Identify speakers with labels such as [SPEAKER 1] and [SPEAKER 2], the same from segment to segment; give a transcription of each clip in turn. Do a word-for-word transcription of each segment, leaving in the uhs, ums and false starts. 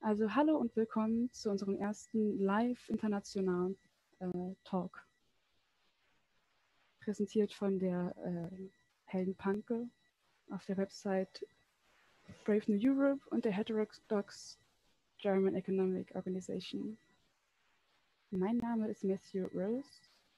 [SPEAKER 1] Also hallo und willkommen zu unserem ersten live internationalen äh, Talk. Präsentiert von der äh, Helen Panke auf der Website Brave New Europe und der Heterodox German Economic Organization. Mein Name ist Matthew Rose.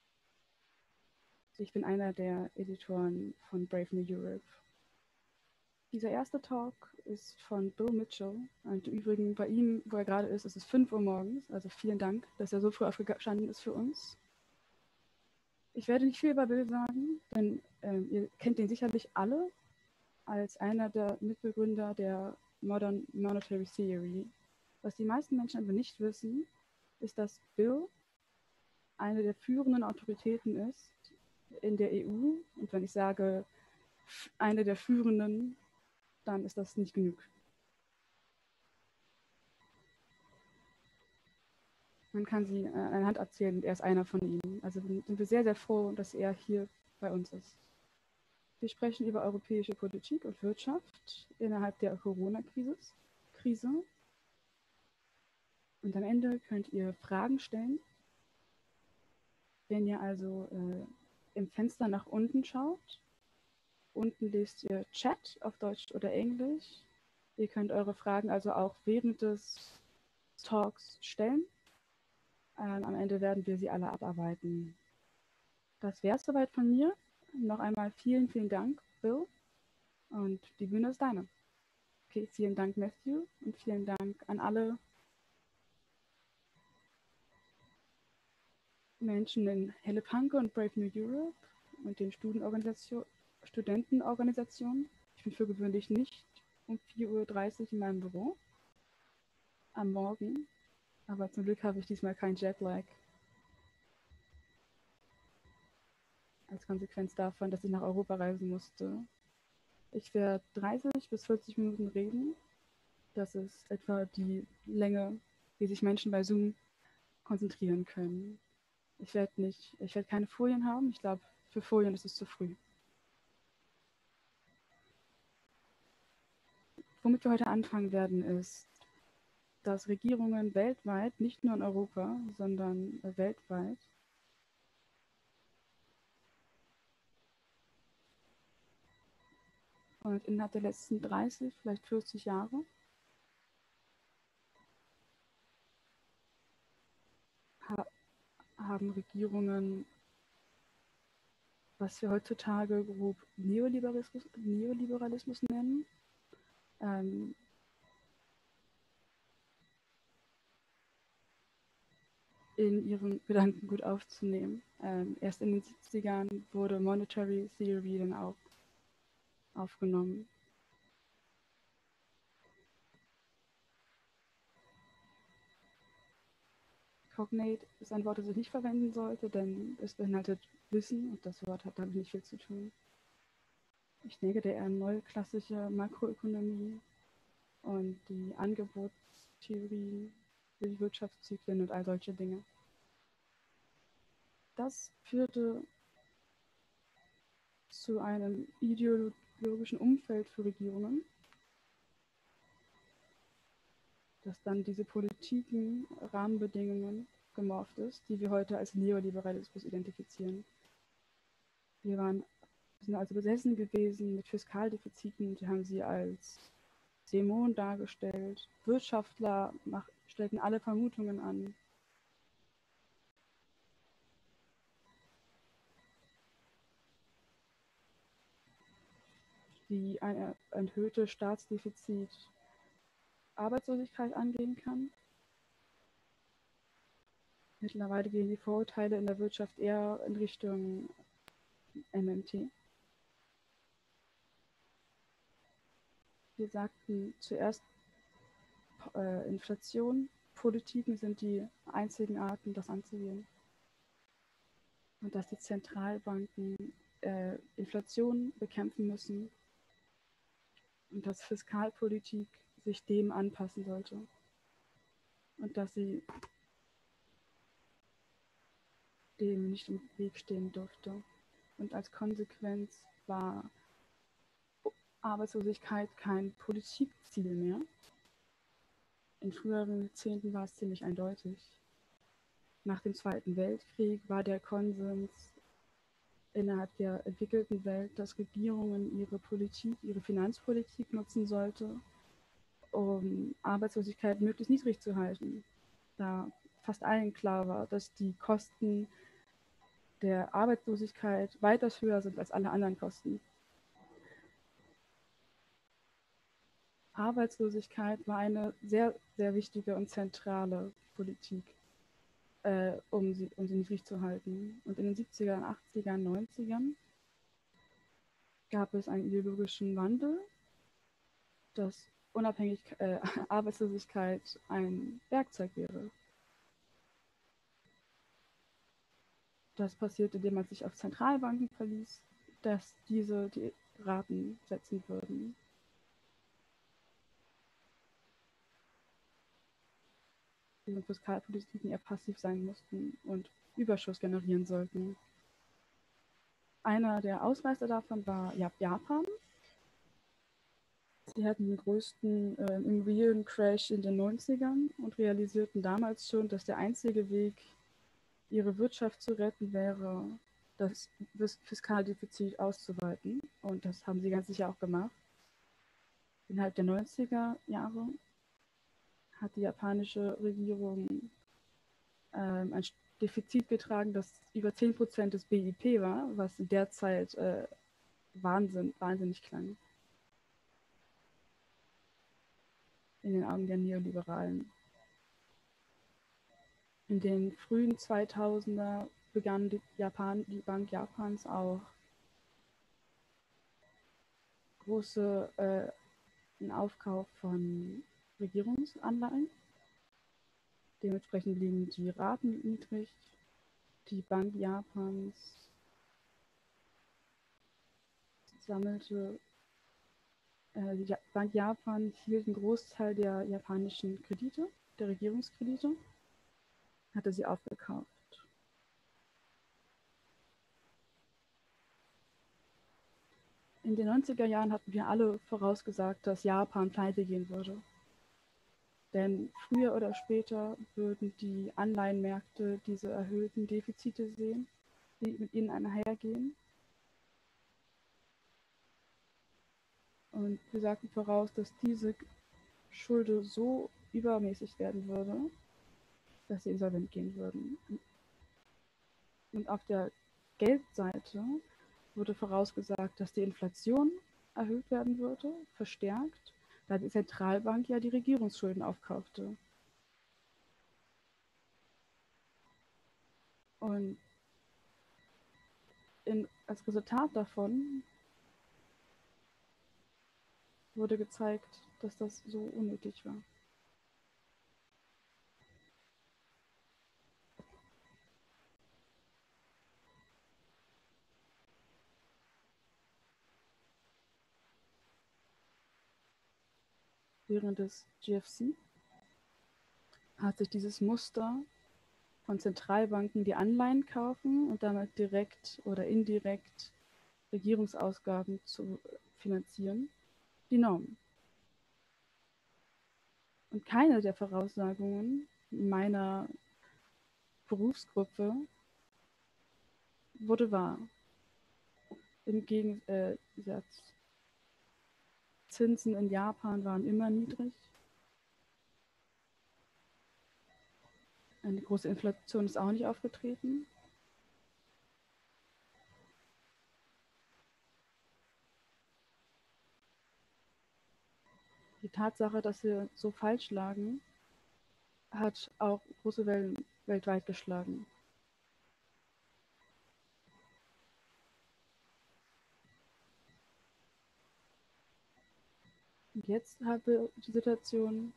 [SPEAKER 1] Ich bin einer der Editoren von Brave New Europe. Dieser erste Talk ist von Bill Mitchell. Und im Übrigen bei ihm, wo er gerade ist, ist es fünf Uhr morgens. Also vielen Dank, dass er so früh aufgestanden ist für uns. Ich werde nicht viel über Bill sagen, denn ähm, ihr kennt ihn sicherlich alle als einer der Mitbegründer der Modern Monetary Theory. Was die meisten Menschen aber nicht wissen, ist, dass Bill eine der führenden Autoritäten ist in der E U. Und wenn ich sage, eine der führenden, dann ist das nicht genug. Man kann sie an einer Hand abzählen und er ist einer von ihnen. Also sind wir sehr, sehr froh, dass er hier bei uns ist. Wir sprechen über europäische Politik und Wirtschaft innerhalb der Corona-Krise. Krise. Und am Ende könnt ihr Fragen stellen. Wenn ihr also äh, im Fenster nach unten schaut, unten lest ihr Chat auf Deutsch oder Englisch. Ihr könnt eure Fragen also auch während des Talks stellen. Ähm, am Ende werden wir sie alle abarbeiten. Das wäre es soweit von mir. Noch einmal vielen, vielen Dank, Bill. Und die Bühne ist deine. Okay, vielen Dank, Matthew. Und vielen Dank an alle Menschen in Helle Panke und Brave New Europe und den Studentenorganisationen. Ich bin für gewöhnlich nicht um vier Uhr dreißig in meinem Büro am Morgen. Aber zum Glück habe ich diesmal keinen Jetlag. Als Konsequenz davon, dass ich nach Europa reisen musste. Ich werde dreißig bis vierzig Minuten reden. Das ist etwa die Länge, wie sich Menschen bei Zoom konzentrieren können. Ich werde nicht, ich werde keine Folien haben. Ich glaube, für Folien ist es zu früh. Womit wir heute anfangen werden, ist, dass Regierungen weltweit, nicht nur in Europa, sondern weltweit, und innerhalb der letzten dreißig, vielleicht vierzig Jahre, ha haben Regierungen, was wir heutzutage grob Neoliberalismus, Neoliberalismus nennen, ähm, in ihren Gedankengut aufzunehmen. Ähm, erst in den siebzigern wurde Monetary Theory dann auch aufgenommen. Cognate ist ein Wort, das ich nicht verwenden sollte, denn es beinhaltet Wissen und das Wort hat damit nicht viel zu tun. Ich denke, der eher neuklassische Makroökonomie und die Angebotstheorie, die Wirtschaftszyklen und all solche Dinge. Das führte zu einem ideologischen Umfeld für Regierungen, dass dann diese Politiken, Rahmenbedingungen gemorpht ist, die wir heute als Neoliberalismus identifizieren. Wir waren, sind also besessen gewesen mit Fiskaldefiziten, die haben sie als Dämonen dargestellt. Wirtschaftler mach, stellten alle Vermutungen an. Die ein erhöhtes Staatsdefizit Arbeitslosigkeit angehen kann. Mittlerweile gehen die Vorurteile in der Wirtschaft eher in Richtung M M T. Wir sagten zuerst, äh, Inflation, Politiken sind die einzigen Arten, das anzugehen. Und dass die Zentralbanken äh, Inflation bekämpfen müssen und dass Fiskalpolitik sich dem anpassen sollte. Und dass sie dem nicht im Weg stehen durfte. Und als Konsequenz war Arbeitslosigkeit kein Politikziel mehr, In früheren Jahrzehnten war es ziemlich eindeutig. Nach dem Zweiten Weltkrieg war der Konsens innerhalb der entwickelten Welt, dass Regierungen ihre Politik, ihre Finanzpolitik nutzen sollte, um Arbeitslosigkeit möglichst niedrig zu halten. Da fast allen klar war, dass die Kosten der Arbeitslosigkeit weitaus höher sind als alle anderen Kosten. Arbeitslosigkeit war eine sehr, sehr wichtige und zentrale Politik, äh, um, sie, um sie niedrig zu halten. Und in den siebzigern, achtzigern, neunzigern gab es einen ideologischen Wandel, dass unabhängig äh, Arbeitslosigkeit ein Werkzeug wäre. Das passierte, indem man sich auf Zentralbanken verließ, dass diese die Raten setzen würden. Diese Fiskalpolitiken eher passiv sein mussten und Überschuss generieren sollten. Einer der Ausreißer davon war Japan. Sie hatten den größten äh, Immobiliencrash in den neunzigern und realisierten damals schon, dass der einzige Weg, ihre Wirtschaft zu retten, wäre, das Fiskaldefizit auszuweiten. Und das haben sie ganz sicher auch gemacht. Innerhalb der neunziger Jahre hat die japanische Regierung ähm, ein Defizit getragen, das über zehn Prozent des B I P war, was in der Zeit äh, Wahnsinn, wahnsinnig klang. In den Augen der Neoliberalen. In den frühen zweitausender begann die, Japan, die Bank Japans auch große äh, einen Aufkauf von Regierungsanleihen. Dementsprechend liegen die Raten niedrig. Die Bank Japans sammelte, äh, die Bank Japan hielt einen Großteil der japanischen Kredite, der Regierungskredite, hatte sie aufgekauft. In den neunziger Jahren hatten wir alle vorausgesagt, dass Japan pleite gehen würde. Denn früher oder später würden die Anleihenmärkte diese erhöhten Defizite sehen, die mit ihnen einhergehen. Und wir sagten voraus, dass diese Schulde so übermäßig werden würde, dass sie insolvent gehen würden. Und auf der Geldseite wurde vorausgesagt, dass die Inflation erhöht werden würde, verstärkt, da die Zentralbank ja die Regierungsschulden aufkaufte. Und in, als Resultat davon wurde gezeigt, dass das so unnötig war. Während des G F C hat sich dieses Muster von Zentralbanken, die Anleihen kaufen und damit direkt oder indirekt Regierungsausgaben zu finanzieren, die Norm. Und keine der Voraussagungen meiner Berufsgruppe wurde wahr. Im Gegensatz, Zinsen in Japan waren immer niedrig. Eine große Inflation ist auch nicht aufgetreten. Die Tatsache, dass wir so falsch lagen, hat auch große Wellen weltweit geschlagen. Und jetzt haben wir die Situation,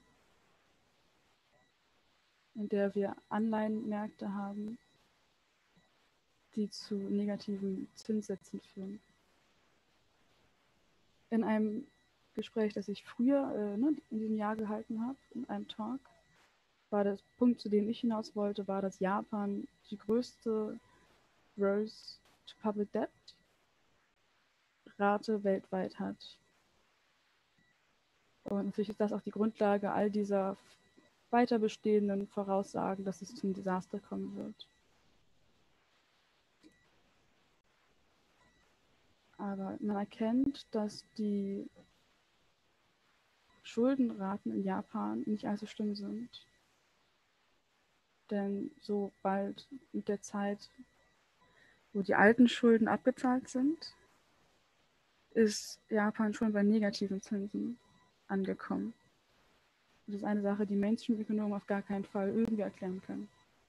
[SPEAKER 1] in der wir Anleihenmärkte haben, die zu negativen Zinssätzen führen. In einem Gespräch, das ich früher äh, ne, in diesem Jahr gehalten habe, in einem Talk, war der Punkt, zu dem ich hinaus wollte, war, dass Japan die größte Gross to Public Debt Rate weltweit hat. Und natürlich ist das auch die Grundlage all dieser weiter bestehenden voraussagen, dass es zum Desaster kommen wird. Aber man erkennt, dass die Schuldenraten in Japan nicht allzu schlimm sind. Denn sobald mit der Zeit, wo die alten Schulden abgezahlt sind, ist Japan schon bei negativen Zinsen angekommen. Das ist eine Sache, die Mainstream-Ökonomen auf gar keinen Fall irgendwie erklären können.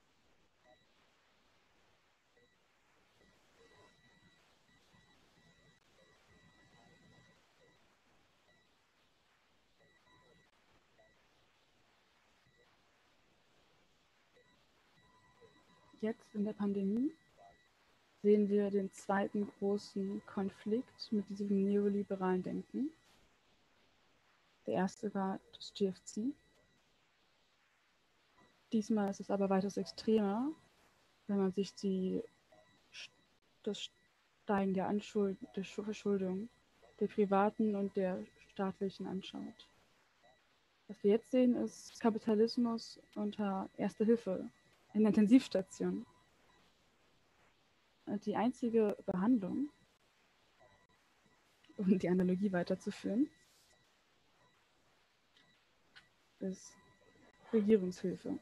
[SPEAKER 1] Jetzt in der Pandemie sehen wir den zweiten großen Konflikt mit diesem neoliberalen Denken. Der erste war das G F C. Diesmal ist es aber weitaus extremer, wenn man sich die, das Steigen der, Anschuld, der Verschuldung der privaten und der staatlichen anschaut. Was wir jetzt sehen, ist Kapitalismus unter Erste Hilfe in der Intensivstation. Die einzige Behandlung, um die Analogie weiterzuführen, ist Regierungshilfe.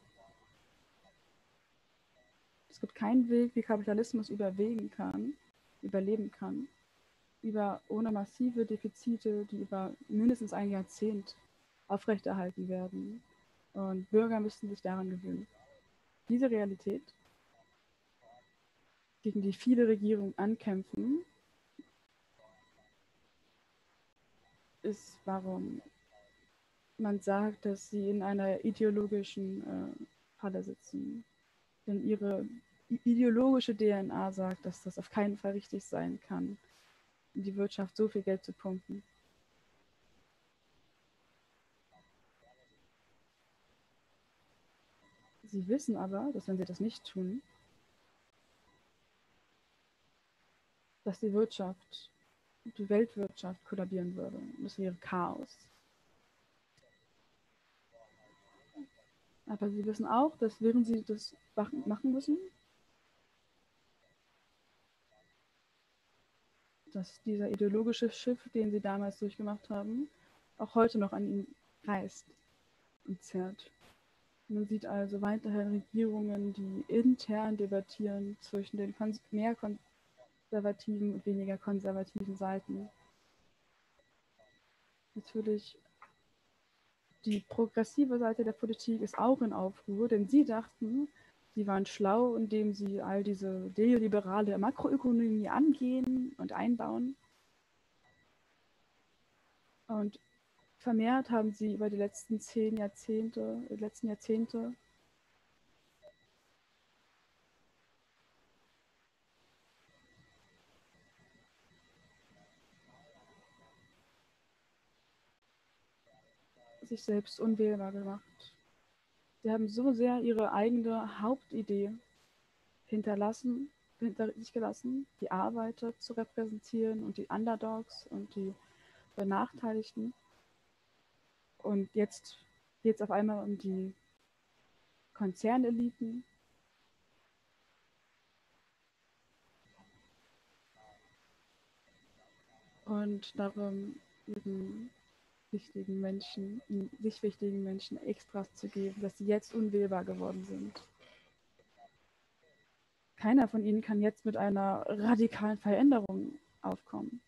[SPEAKER 1] Es gibt keinen Weg, wie Kapitalismus überwegen kann, überleben kann, über, ohne massive Defizite, die über mindestens ein Jahrzehnt aufrechterhalten werden. Und Bürger müssten sich daran gewöhnen. Diese Realität, gegen die viele Regierungen ankämpfen, ist, warum man sagt, dass sie in einer ideologischen äh, Falle sitzen. Denn ihre ideologische D N A sagt, dass das auf keinen Fall richtig sein kann, in die Wirtschaft so viel Geld zu pumpen. Sie wissen aber, dass wenn sie das nicht tun, dass die Wirtschaft, die Weltwirtschaft kollabieren würde. Das wäre Chaos. Aber sie wissen auch, dass während sie das machen müssen, dass dieser ideologische Schiff, den sie damals durchgemacht haben, auch heute noch an ihnen reißt und zerrt. Man sieht also weiterhin Regierungen, die intern debattieren zwischen den mehr konservativen und weniger konservativen Seiten. Natürlich, die progressive Seite der Politik ist auch in Aufruhr, denn sie dachten, sie waren schlau, indem sie all diese neoliberale Makroökonomie angehen und einbauen. Und vermehrt haben sie über die letzten zehn Jahrzehnte, die letzten Jahrzehnte sich selbst unwählbar gemacht. Sie haben so sehr ihre eigene Hauptidee hinterlassen, hinter sich gelassen, die Arbeiter zu repräsentieren und die Underdogs und die Benachteiligten. Und jetzt geht es auf einmal um die Konzerneliten. Und darum, ihren wichtigen Menschen, sich wichtigen Menschen Extras zu geben, dass sie jetzt unwählbar geworden sind. Keiner von ihnen kann jetzt mit einer radikalen Veränderung aufkommen.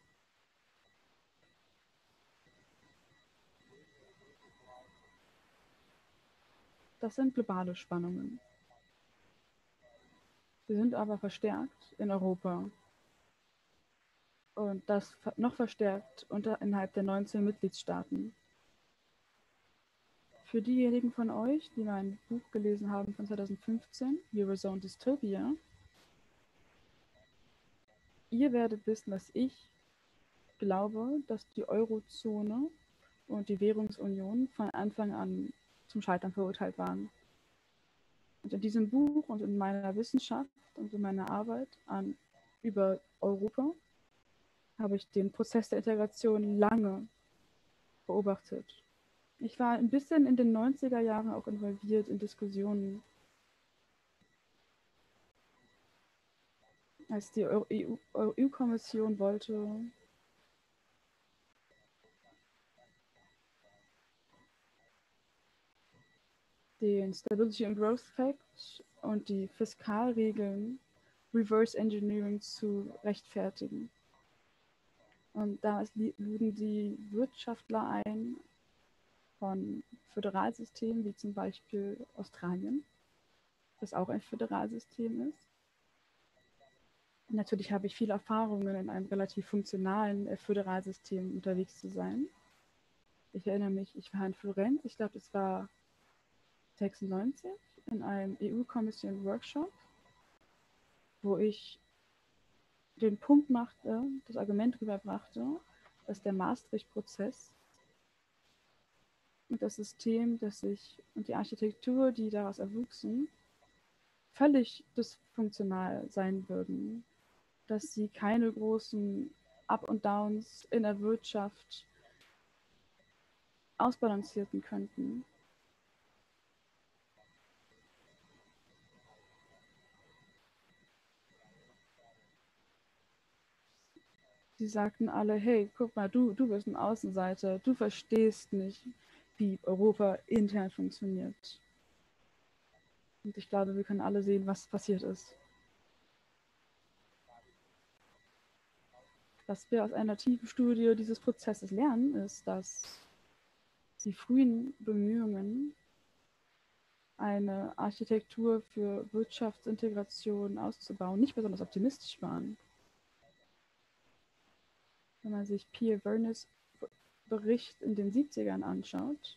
[SPEAKER 1] Das sind globale Spannungen. Sie sind aber verstärkt in Europa. Und das noch verstärkt unter, innerhalb der neunzehn Mitgliedstaaten. Für diejenigen von euch, die mein Buch gelesen haben von zweitausendfünfzehn, Eurozone Dystopia, ihr werdet wissen, dass ich glaube, dass die Eurozone und die Währungsunion von Anfang an zum Scheitern verurteilt waren. Und in diesem Buch und in meiner Wissenschaft und in meiner Arbeit an, über Europa habe ich den Prozess der Integration lange beobachtet. Ich war ein bisschen in den neunziger Jahren auch involviert in Diskussionen, als die E U-Kommission wollte, den Stability and Growth Pact und die Fiskalregeln Reverse Engineering zu rechtfertigen. Und da luden die Wirtschaftler ein von Föderalsystemen wie zum Beispiel Australien, das auch ein Föderalsystem ist. Und natürlich habe ich viele Erfahrungen in einem relativ funktionalen äh, Föderalsystem unterwegs zu sein. Ich erinnere mich, ich war in Florenz, ich glaube, es war sechsundneunzig, in einem E U-Kommission-Workshop, wo ich den Punkt machte, das Argument rüberbrachte, dass der Maastricht-Prozess und das System, das sich und die Architektur, die daraus erwuchsen, völlig dysfunktional sein würden, dass sie keine großen Up und Downs in der Wirtschaft ausbalancierten könnten. Sie sagten alle, hey, guck mal, du, du bist ein Außenseiter, du verstehst nicht, wie Europa intern funktioniert. Und ich glaube, wir können alle sehen, was passiert ist. Was wir aus einer tiefen Studie dieses Prozesses lernen, ist, dass die frühen Bemühungen, eine Architektur für Wirtschaftsintegration auszubauen, nicht besonders optimistisch waren. Wenn man sich Pierre Vernes Bericht in den siebzigern anschaut,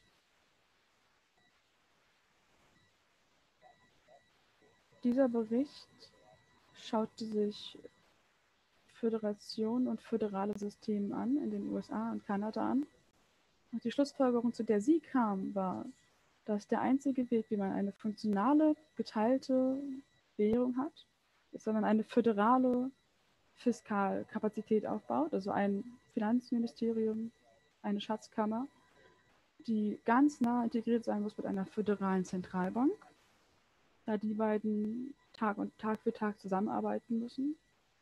[SPEAKER 1] dieser Bericht schaute sich Föderation und föderale Systeme an, in den U S A und Kanada an. Und die Schlussfolgerung, zu der sie kam, war, dass der einzige Weg, wie man eine funktionale, geteilte Währung hat, ist, wenn man eine föderale Fiskalkapazität aufbaut, also ein Finanzministerium, eine Schatzkammer, die ganz nah integriert sein muss mit einer föderalen Zentralbank, da die beiden Tag und Tag für Tag zusammenarbeiten müssen.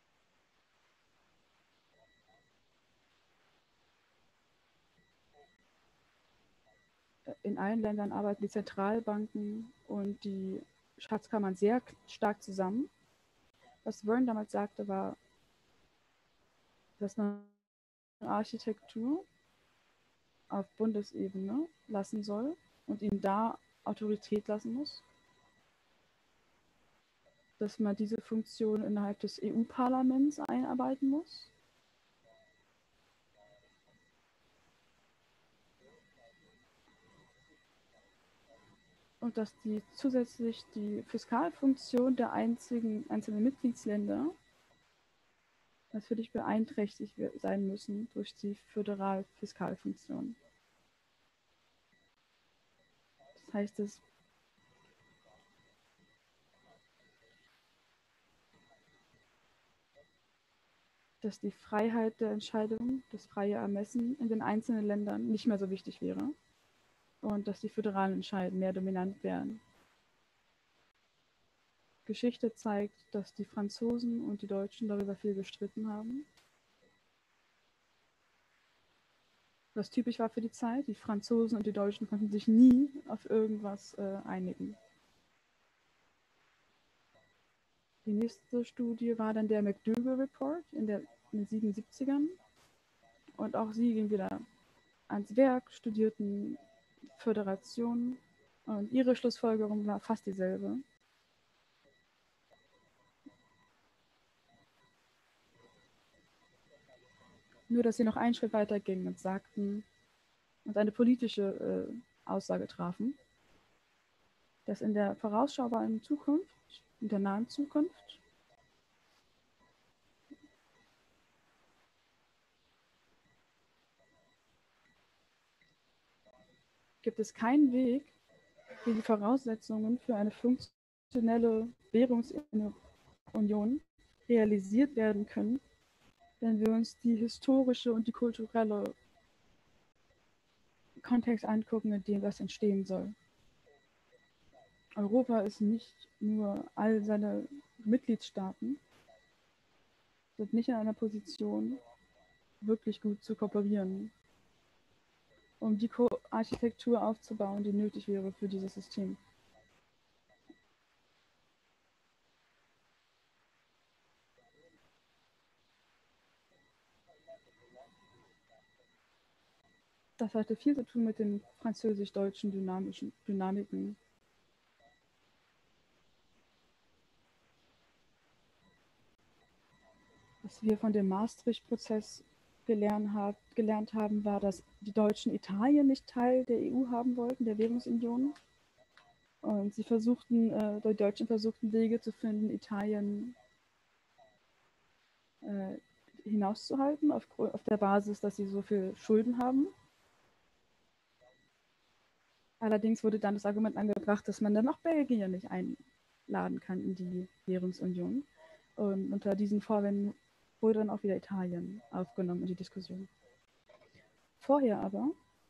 [SPEAKER 1] In allen Ländern arbeiten die Zentralbanken und die Schatzkammern sehr stark zusammen. Was Verne damals sagte, war, dass man eine Architektur auf Bundesebene lassen soll und ihm da Autorität lassen muss, dass man diese Funktion innerhalb des E U-Parlaments einarbeiten muss. Und dass die zusätzlich die Fiskalfunktion der einzigen, einzelnen Mitgliedsländer natürlich beeinträchtigt sein müssen durch die Föderal-Fiskalfunktion. Das heißt, dass dass die Freiheit der Entscheidung, das freie Ermessen in den einzelnen Ländern nicht mehr so wichtig wäre und dass die föderalen Entscheidungen mehr dominant wären. Geschichte zeigt, dass die Franzosen und die Deutschen darüber viel gestritten haben. Was typisch war für die Zeit, die Franzosen und die Deutschen konnten sich nie auf irgendwas äh, einigen. Die nächste Studie war dann der McDougall Report in, der, in den siebenundsiebzigern. Und auch sie gingen wieder ans Werk, studierten Föderation und ihre Schlussfolgerung war fast dieselbe. Nur, dass sie noch einen Schritt weiter gingen und sagten und eine politische äh, Aussage trafen, dass in der vorausschaubaren Zukunft, in der nahen Zukunft, gibt es keinen Weg, wie die Voraussetzungen für eine funktionelle Währungsunion realisiert werden können, wenn wir uns die historische und die kulturelle Kontext angucken, in dem was entstehen soll. Europa ist nicht nur all seine Mitgliedstaaten, sind nicht in einer Position, wirklich gut zu kooperieren, um die Ko- Architektur aufzubauen, die nötig wäre für dieses System. Das hatte viel zu tun mit den französisch-deutschen dynamischen Dynamiken. Was wir von dem Maastricht-Prozess gelernt, hat, gelernt haben, war, dass die Deutschen Italien nicht Teil der E U haben wollten, der Währungsunion. Und sie versuchten, äh, die Deutschen versuchten Wege zu finden, Italien äh, hinauszuhalten, auf, auf der Basis, dass sie so viel Schulden haben. Allerdings wurde dann das Argument angebracht, dass man dann auch Belgien nicht einladen kann in die Währungsunion. Und unter diesen Vorwänden wurde dann auch wieder Italien aufgenommen in die Diskussion. Vorher aber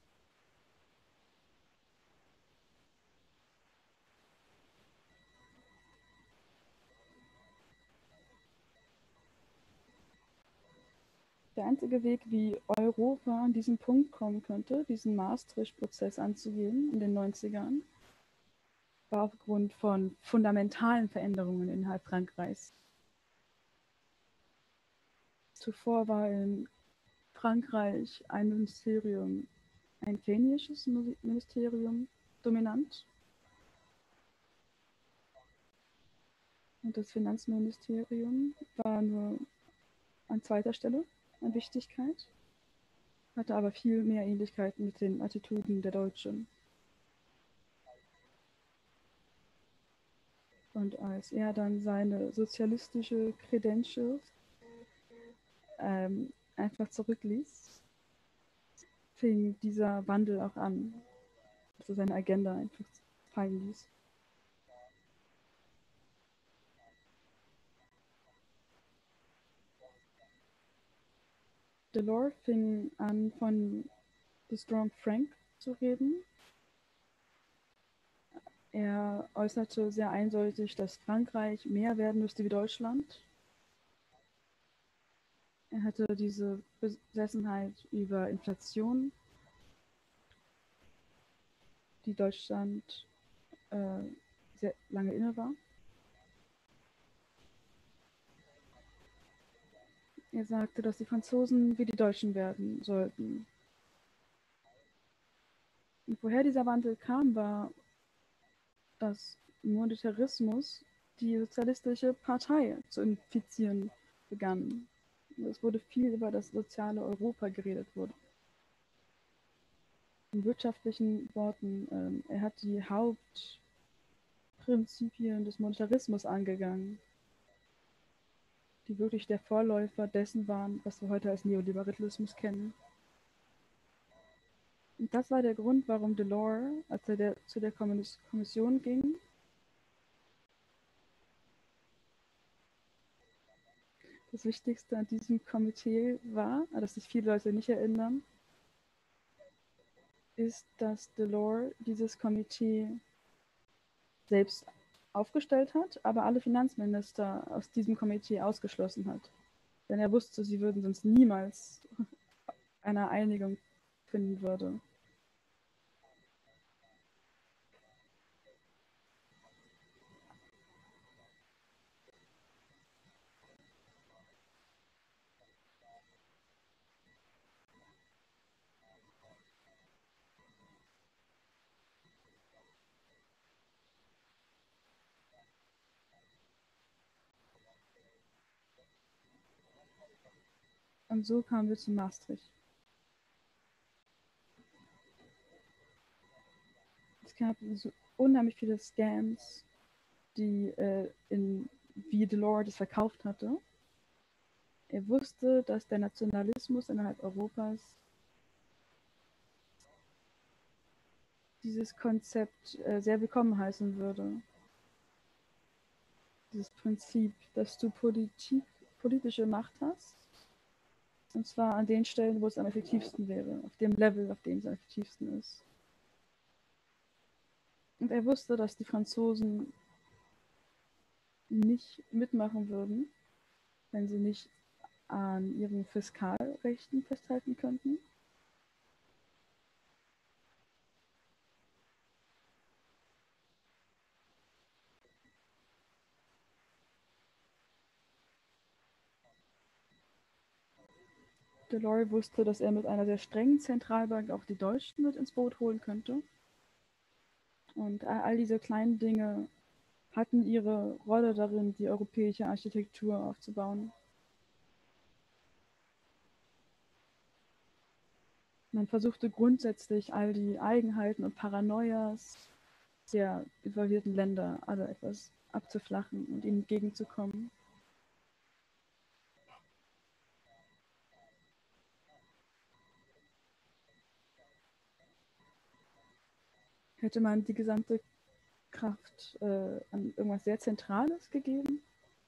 [SPEAKER 1] der einzige Weg, wie Europa an diesen Punkt kommen könnte, diesen Maastricht-Prozess anzugehen in den neunzigern, war aufgrund von fundamentalen Veränderungen innerhalb Frankreichs. Zuvor war in Frankreich ein Ministerium, ein keynesisches Ministerium dominant. Und das Finanzministerium war nur an zweiter Stelle an Wichtigkeit, hatte aber viel mehr Ähnlichkeiten mit den Attitüden der Deutschen. Und als er dann seine sozialistische Credentials ähm, einfach zurückließ, fing dieser Wandel auch an, dass er seine Agenda einfach fallen ließ. Delors fing an, von The Strong Frank zu reden. Er äußerte sehr eindeutig, dass Frankreich mehr werden müsste wie Deutschland. Er hatte diese Besessenheit über Inflation, die Deutschland äh, sehr lange inne war. Er sagte, dass die Franzosen wie die Deutschen werden sollten. Und woher dieser Wandel kam, war, dass Monetarismus die sozialistische Partei zu infizieren begann. Es wurde viel über das soziale Europa geredet wurde. In wirtschaftlichen Worten, ähm, er hat die Hauptprinzipien des Monetarismus angegangen, die wirklich der Vorläufer dessen waren, was wir heute als Neoliberalismus kennen. Und das war der Grund, warum Delors, als er der, zu der Kommission ging, das Wichtigste an diesem Komitee war, an das sich viele Leute nicht erinnern, ist, dass Delors dieses Komitee selbst aufgestellt hat, aber alle Finanzminister aus diesem Komitee ausgeschlossen hat. Denn er wusste, sie würden sonst niemals eine Einigung finden würde. Und so kamen wir zu Maastricht. Es gab so unheimlich viele Scams, die äh, in, wie Delors das verkauft hatte. Er wusste, dass der Nationalismus innerhalb Europas dieses Konzept äh, sehr willkommen heißen würde. Dieses Prinzip, dass du Politik, politische Macht hast Und zwar an den Stellen, wo es am effektivsten wäre, auf dem Level, auf dem es am effektivsten ist. Und er wusste, dass die Franzosen nicht mitmachen würden, wenn sie nicht an ihren Fiskalrechten festhalten könnten. Delors wusste, dass er mit einer sehr strengen Zentralbank auch die Deutschen mit ins Boot holen könnte. Und all diese kleinen Dinge hatten ihre Rolle darin, die europäische Architektur aufzubauen. Man versuchte grundsätzlich all die Eigenheiten und Paranoias der involvierten Länder alle etwas abzuflachen und ihnen entgegenzukommen. Hätte man die gesamte Kraft äh, an irgendwas sehr Zentrales gegeben,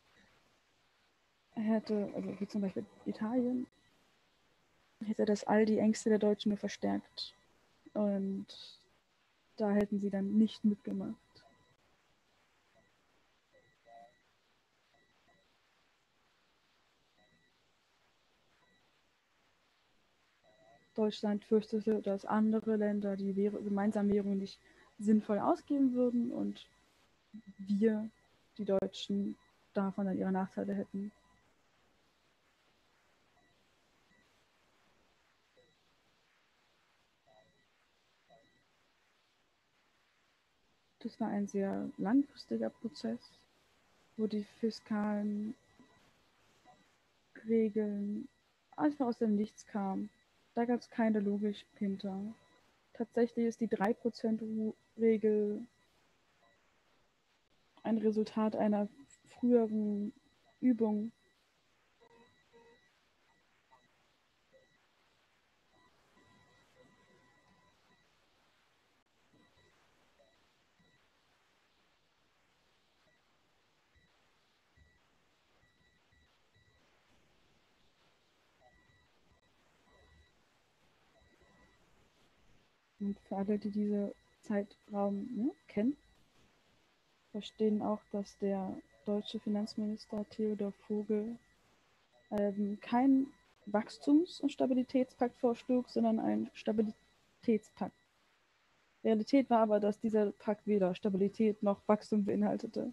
[SPEAKER 1] hätte, also wie zum Beispiel Italien, hätte das all die Ängste der Deutschen nur verstärkt. Und da hätten sie dann nicht mitgemacht. Deutschland fürchtete, dass andere Länder die Währ- gemeinsamen Währungen nicht sinnvoll ausgeben würden und wir, die Deutschen, davon dann ihre Nachteile hätten. Das war ein sehr langfristiger Prozess, wo die fiskalen Regeln einfach aus dem Nichts kamen. Da gab es keine Logik hinter. Tatsächlich ist die drei Prozent Regel ein Resultat einer früheren Übung. Und für alle, die diesen Zeitraum ne, kennen, verstehen auch, dass der deutsche Finanzminister Theodor Vogel ähm, keinen Wachstums- und Stabilitätspakt vorschlug, sondern einen Stabilitätspakt. Realität war aber, dass dieser Pakt weder Stabilität noch Wachstum beinhaltete.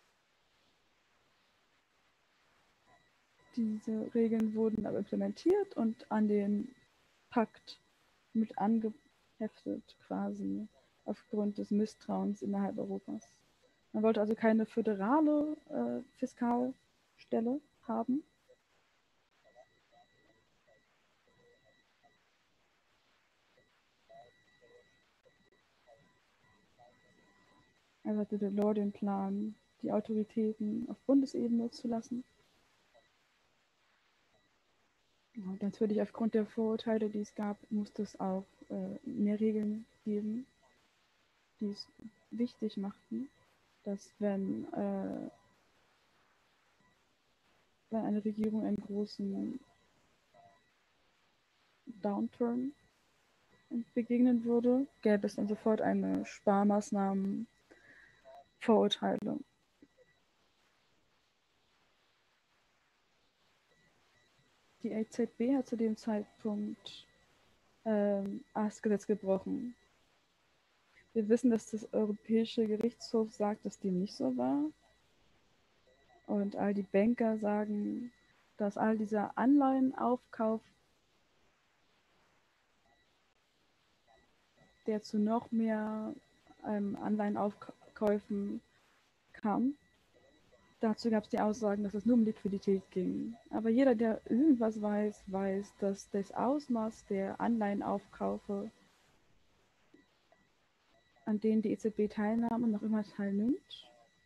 [SPEAKER 1] Diese Regeln wurden aber implementiert und an den Pakt mit angeheftet quasi aufgrund des Misstrauens innerhalb Europas. Man wollte also keine föderale äh, Fiskalstelle haben. Also hatte Delors den Plan, die Autoritäten auf Bundesebene zu lassen. Und natürlich aufgrund der Vorurteile, die es gab, musste es auch äh, mehr Regeln geben, die es wichtig machten, dass wenn, äh, wenn eine Regierung einen großen Downturn begegnen würde, gäbe es dann sofort eine Sparmaßnahmen Vorurteile. Die E Z B hat zu dem Zeitpunkt ähm, das Gesetz gebrochen. Wir wissen, dass das Europäische Gerichtshof sagt, dass dem nicht so war. Und all die Banker sagen, dass all dieser Anleihenaufkauf, der zu noch mehr ähm, Anleihenaufkäufen kam, dazu gab es die Aussagen, dass es nur um Liquidität ging. Aber jeder, der irgendwas weiß, weiß, dass das Ausmaß der Anleihenaufkäufe, an denen die E Z B teilnahm und noch immer teilnimmt,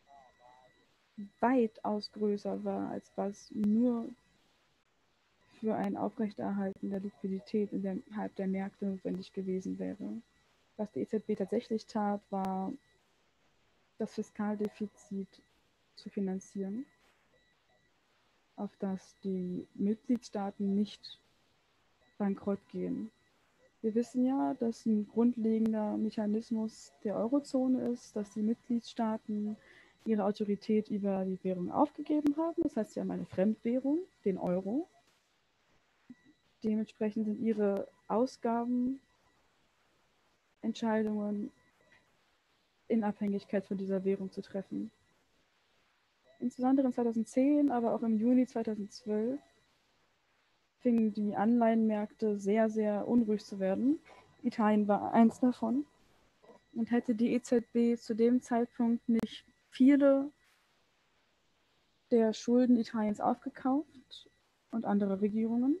[SPEAKER 1] weitaus größer war, als was nur für ein Aufrechterhalten der Liquidität innerhalb der Märkte notwendig gewesen wäre. Was die E Z B tatsächlich tat, war, das Fiskaldefizit zu finanzieren, auf das die Mitgliedstaaten nicht bankrott gehen. Wir wissen ja, dass ein grundlegender Mechanismus der Eurozone ist, dass die Mitgliedstaaten ihre Autorität über die Währung aufgegeben haben. Das heißt, sie haben eine Fremdwährung, den Euro. Dementsprechend sind ihre Ausgabenentscheidungen in Abhängigkeit von dieser Währung zu treffen. Insbesondere in zweitausendzehn, aber auch im Juni zweitausendzwölf fingen die Anleihenmärkte sehr, sehr unruhig zu werden. Italien war eins davon. Und hätte die E Z B zu dem Zeitpunkt nicht viele der Schulden Italiens aufgekauft und andere Regierungen,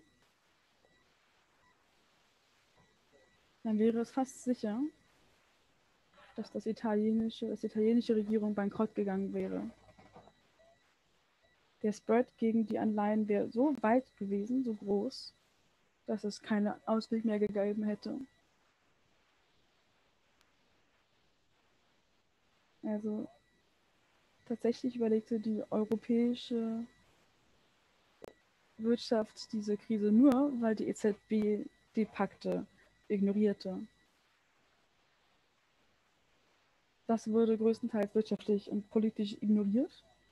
[SPEAKER 1] dann wäre es fast sicher, dass das italienische, dass die italienische Regierung bankrott gegangen wäre. Der Spread gegen die Anleihen wäre so weit gewesen, so groß, dass es keinen Ausweg mehr gegeben hätte. Also tatsächlich überlegte die europäische Wirtschaft diese Krise nur, weil die E Z B die Pakte ignorierte. Das wurde größtenteils wirtschaftlich und politisch ignoriert.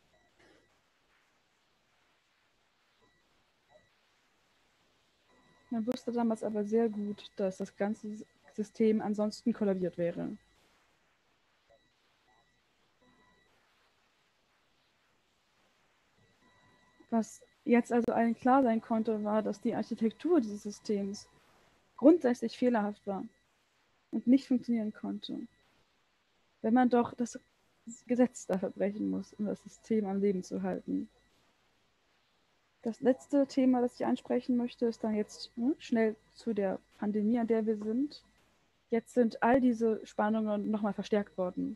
[SPEAKER 1] Man wusste damals aber sehr gut, dass das ganze System ansonsten kollabiert wäre. Was jetzt also allen klar sein konnte, war, dass die Architektur dieses Systems grundsätzlich fehlerhaft war und nicht funktionieren konnte. Wenn man doch das Gesetz dafür brechen muss, um das System am Leben zu halten. Das letzte Thema, das ich ansprechen möchte, ist dann jetzt ne, schnell zu der Pandemie, an der wir sind. Jetzt sind all diese Spannungen nochmal verstärkt worden.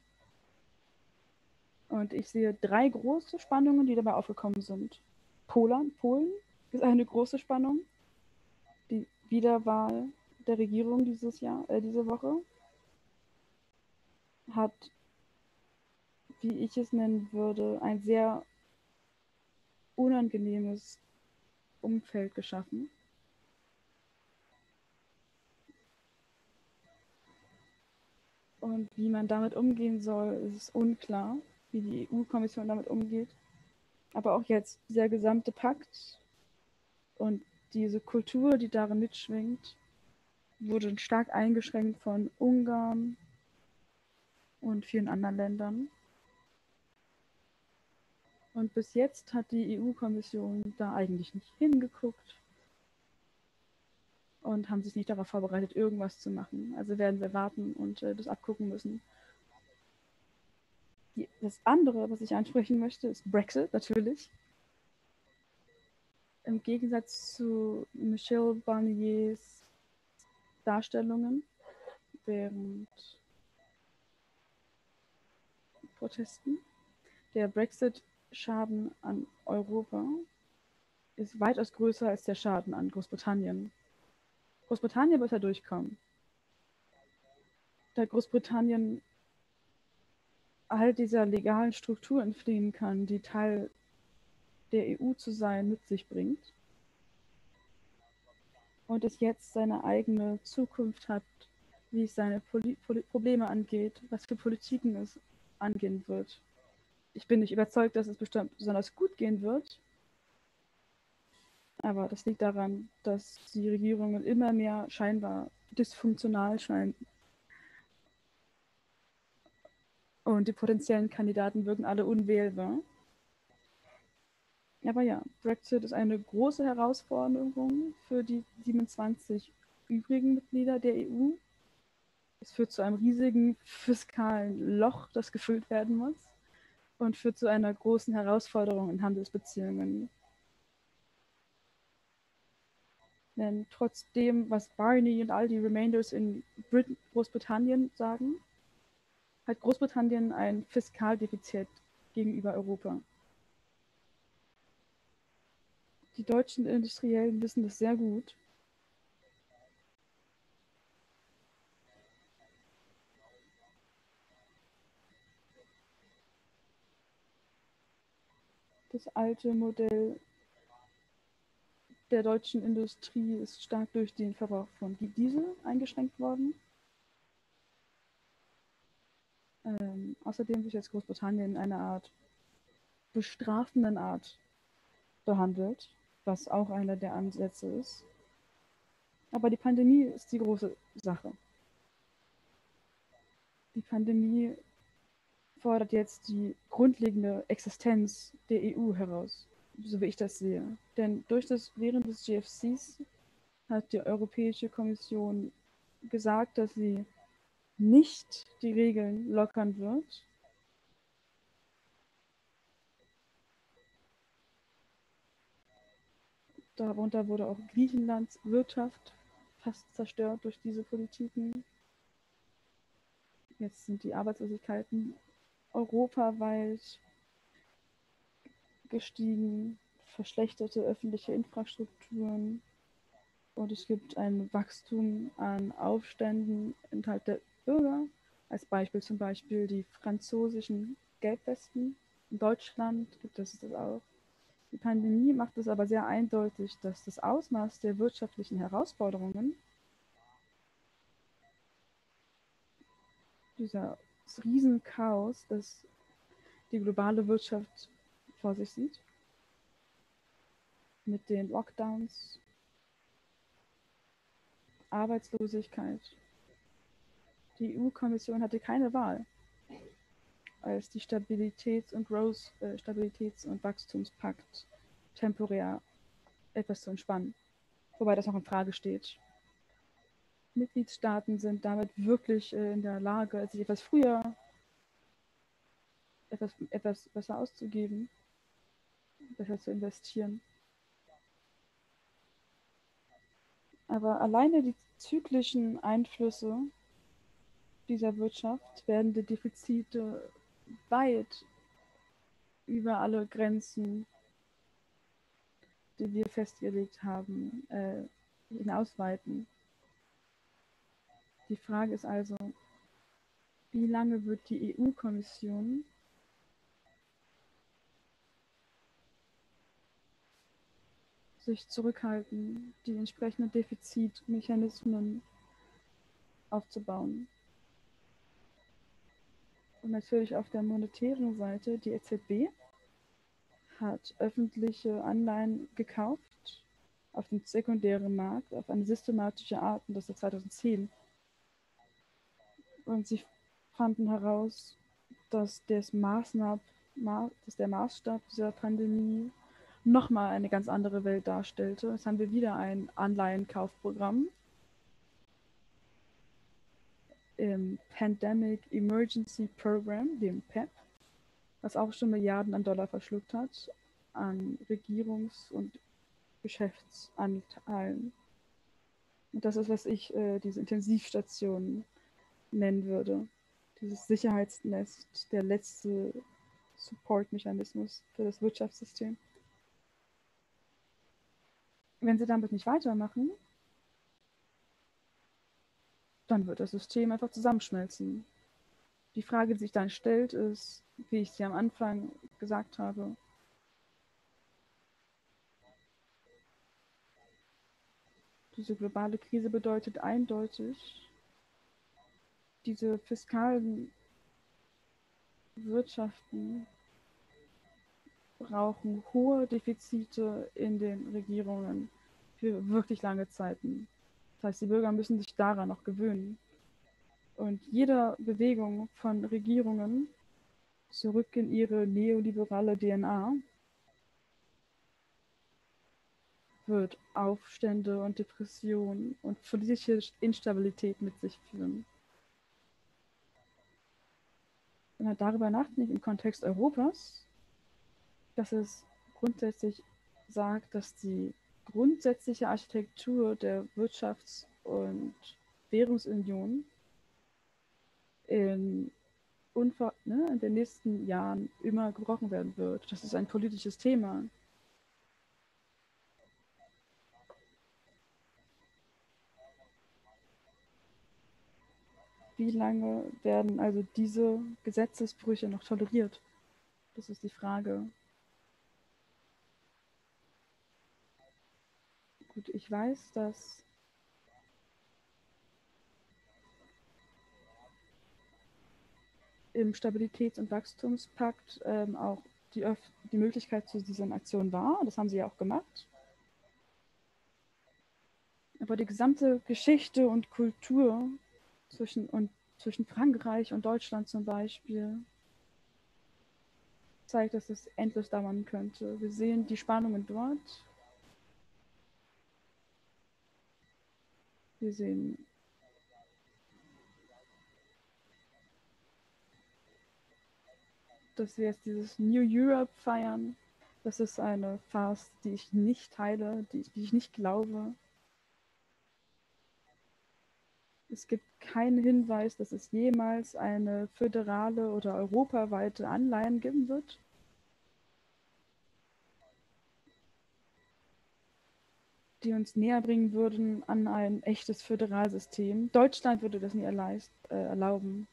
[SPEAKER 1] Und ich sehe drei große Spannungen, die dabei aufgekommen sind. Polen, Polen ist eine große Spannung. Die Wiederwahl der Regierung dieses Jahr, äh, diese Woche hat, wie ich es nennen würde, ein sehr unangenehmes Umfeld geschaffen. Und wie man damit umgehen soll, ist unklar, wie die E U-Kommission damit umgeht. Aber auch jetzt dieser gesamte Pakt und diese Kultur, die darin mitschwingt, wurde stark eingeschränkt von Ungarn und vielen anderen Ländern. Und bis jetzt hat die E U-Kommission da eigentlich nicht hingeguckt und haben sich nicht darauf vorbereitet, irgendwas zu machen. Also werden wir warten und äh, das abgucken müssen. Die, das andere, was ich ansprechen möchte, ist Brexit natürlich. Im Gegensatz zu Michel Barniers Darstellungen während Protesten, der Brexit-Schaden an Europa ist weitaus größer als der Schaden an Großbritannien. Großbritannien wird da durchkommen. Da Großbritannien all dieser legalen Struktur entfliehen kann, die Teil der E U zu sein mit sich bringt und es jetzt seine eigene Zukunft hat, wie es seine Poli Poli Probleme angeht, was für Politiken es angehen wird. Ich bin nicht überzeugt, dass es bestimmt besonders gut gehen wird, aber das liegt daran, dass die Regierungen immer mehr scheinbar dysfunktional scheinen. Und die potenziellen Kandidaten wirken alle unwählbar. Aber ja, Brexit ist eine große Herausforderung für die siebenundzwanzig übrigen Mitglieder der E U. Es führt zu einem riesigen fiskalen Loch, das gefüllt werden muss, und führt zu einer großen Herausforderung in Handelsbeziehungen. Denn trotzdem, was Barney und all die Remainders in Brit Großbritannien sagen, hat Großbritannien ein Fiskaldefizit gegenüber Europa. Die deutschen Industriellen wissen das sehr gut. Das alte Modell der deutschen Industrie ist stark durch den Verbrauch von Diesel eingeschränkt worden. Ähm, außerdem wird jetzt Großbritannien in einer Art bestrafenden Art behandelt, was auch einer der Ansätze ist. Aber die Pandemie ist die große Sache. Die Pandemie fordert jetzt die grundlegende Existenz der E U heraus, so wie ich das sehe. Denn durch das, während des G F Cs hat die Europäische Kommission gesagt, dass sie nicht die Regeln lockern wird. Darunter wurde auch Griechenlands Wirtschaft fast zerstört durch diese Politiken. Jetzt sind die Arbeitslosigkeiten europaweit gestiegen, verschlechterte öffentliche Infrastrukturen und es gibt ein Wachstum an Aufständen innerhalb der Bürger. Als Beispiel zum Beispiel die französischen Gelbwesten. In Deutschland gibt es das auch. Die Pandemie macht es aber sehr eindeutig, dass das Ausmaß der wirtschaftlichen Herausforderungen, dieser Riesenchaos, das die globale Wirtschaft vor sich sieht, mit den Lockdowns, Arbeitslosigkeit. Die E U-Kommission hatte keine Wahl, als die Stabilitäts- und Growth, äh, Stabilitäts- und Wachstumspakt temporär etwas zu entspannen. Wobei das noch in Frage steht. Mitgliedstaaten sind damit wirklich äh, in der Lage, sich etwas früher etwas, etwas besser auszugeben, besser zu investieren. Aber alleine die zyklischen Einflüsse dieser Wirtschaft werden die Defizite weit über alle Grenzen, die wir festgelegt haben, äh, hinausweiten. Die Frage ist also, wie lange wird die E U-Kommission sich zurückhalten, die entsprechenden Defizitmechanismen aufzubauen? Und natürlich auf der monetären Seite, die E Z B hat öffentliche Anleihen gekauft auf dem sekundären Markt auf eine systematische Art, und das ist zweitausendzehn. Und sie fanden heraus, dass, das Maßnab, dass der Maßstab dieser Pandemie nochmal eine ganz andere Welt darstellte. Jetzt haben wir wieder ein Anleihenkaufprogramm im Pandemic Emergency Program, dem P E P, was auch schon Milliarden an Dollar verschluckt hat an Regierungs- und Geschäftsanteilen. Und das ist, was ich äh, diese Intensivstationen nennen würde. Dieses Sicherheitsnest, der letzte Support-Mechanismus für das Wirtschaftssystem. Wenn sie damit nicht weitermachen, dann wird das System einfach zusammenschmelzen. Die Frage, die sich dann stellt, ist, wie ich sie am Anfang gesagt habe, diese globale Krise bedeutet eindeutig, diese fiskalen Wirtschaften brauchen hohe Defizite in den Regierungen für wirklich lange Zeiten. Das heißt, die Bürger müssen sich daran noch gewöhnen. Und jede Bewegung von Regierungen zurück in ihre neoliberale D N A wird Aufstände und Depressionen und politische Instabilität mit sich führen. Wenn man darüber nachdenkt im Kontext Europas, dass es grundsätzlich sagt, dass die grundsätzliche Architektur der Wirtschafts- und Währungsunion in, unver ne, in den nächsten Jahren immer gebrochen werden wird. Das ist ein politisches Thema. Wie lange werden also diese Gesetzesbrüche noch toleriert? Das ist die Frage. Gut, ich weiß, dass im Stabilitäts- und Wachstumspakt ähm, auch die, Öf die Möglichkeit zu diesen Aktionen war. Das haben sie ja auch gemacht. Aber die gesamte Geschichte und Kultur zwischen, und, zwischen Frankreich und Deutschland zum Beispiel zeigt, dass es endlos dauern könnte. Wir sehen die Spannungen dort. Wir sehen dass wir jetzt dieses New Europe feiern. Das ist eine Farce, die ich nicht teile, die, die ich nicht glaube. Es gibt keinen Hinweis, dass es jemals eine föderale oder europaweite Anleihen geben wird. Die uns näher bringen würden an ein echtes Föderalsystem. Deutschland würde das nie erleist, äh, erlauben.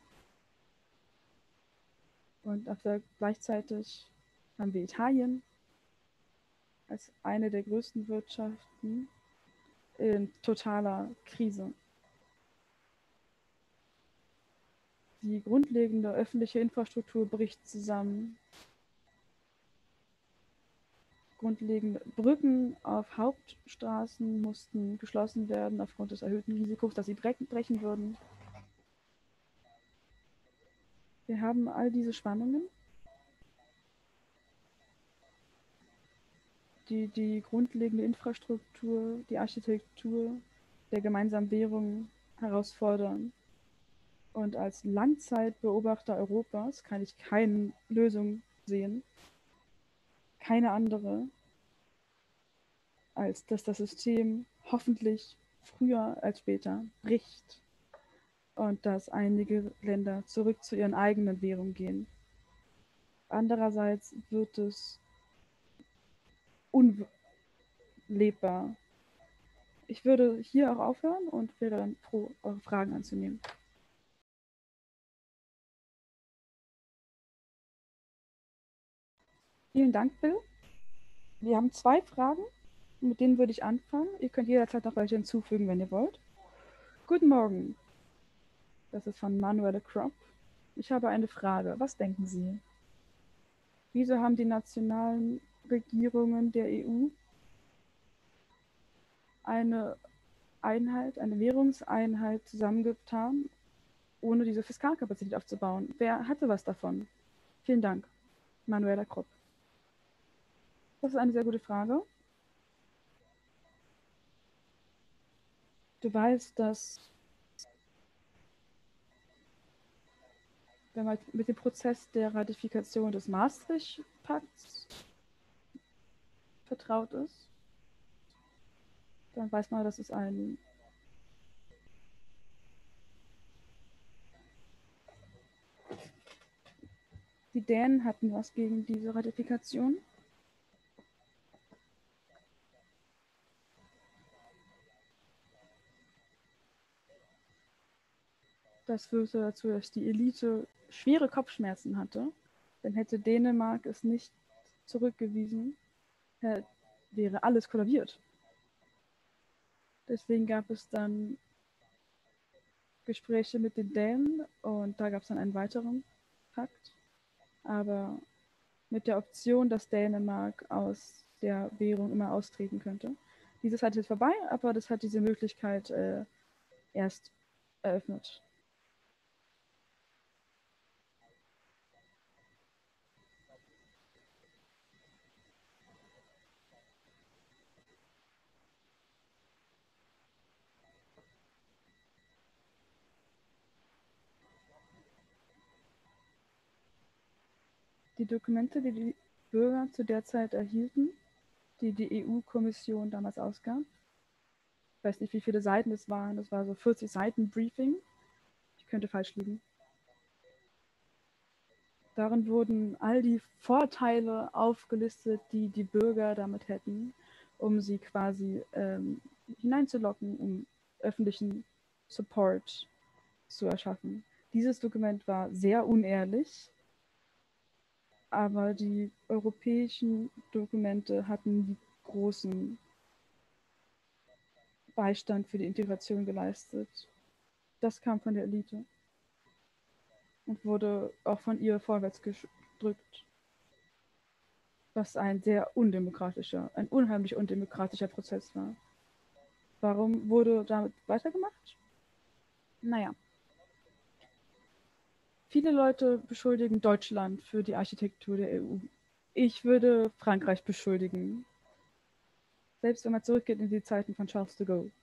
[SPEAKER 1] Und auf der, gleichzeitig haben wir Italien als eine der größten Wirtschaften in totaler Krise. Die grundlegende öffentliche Infrastruktur bricht zusammen. Grundlegende Brücken auf Hauptstraßen mussten geschlossen werden aufgrund des erhöhten Risikos, dass sie brechen würden. Wir haben all diese Spannungen, die die grundlegende Infrastruktur, die Architektur der gemeinsamen Währung herausfordern. Und als Langzeitbeobachter Europas kann ich keine Lösung sehen, keine andere, als dass das System hoffentlich früher als später bricht und dass einige Länder zurück zu ihren eigenen Währungen gehen. Andererseits wird es unlebbar. Ich würde hier auch aufhören und wäre dann froh, eure Fragen anzunehmen. Vielen Dank, Bill. Wir haben zwei Fragen, mit denen würde ich anfangen. Ihr könnt jederzeit noch welche hinzufügen, wenn ihr wollt. Guten Morgen. Das ist von Manuel Kropp. Ich habe eine Frage. Was denken Sie? Wieso haben die nationalen Regierungen der E U eine Einheit, eine Währungseinheit zusammengetan, ohne diese Fiskalkapazität aufzubauen? Wer hatte was davon? Vielen Dank, Manuela Kropp. Das ist eine sehr gute Frage. Du weißt, dass wenn man mit dem Prozess der Ratifikation des Maastricht-Pakts vertraut ist, dann weiß man, dass es ein die Dänen hatten was gegen diese Ratifikation. Das führte dazu, dass die Elite schwere Kopfschmerzen hatte. Dann hätte Dänemark es nicht zurückgewiesen, wäre alles kollabiert. Deswegen gab es dann Gespräche mit den Dänen und da gab es dann einen weiteren Pakt. Aber mit der Option, dass Dänemark aus der Währung immer austreten könnte. Diese Zeit ist jetzt vorbei, aber das hat diese Möglichkeit äh, erst eröffnet. Die Dokumente, die die Bürger zu der Zeit erhielten, die die E U-Kommission damals ausgab, ich weiß nicht, wie viele Seiten es waren, das war so vierzig Seiten Briefing, ich könnte falsch liegen. Darin wurden all die Vorteile aufgelistet, die die Bürger damit hätten, um sie quasi ähm, hineinzulocken, um öffentlichen Support zu erschaffen. Dieses Dokument war sehr unehrlich, aber die europäischen Dokumente hatten die großen Beistand für die Integration geleistet. Das kam von der Elite und wurde auch von ihr vorwärts gedrückt, was ein sehr undemokratischer, ein unheimlich undemokratischer Prozess war. Warum wurde damit weitergemacht? Naja, viele Leute beschuldigen Deutschland für die Architektur der E U. Ich würde Frankreich beschuldigen, selbst wenn man zurückgeht in die Zeiten von Charles de Gaulle.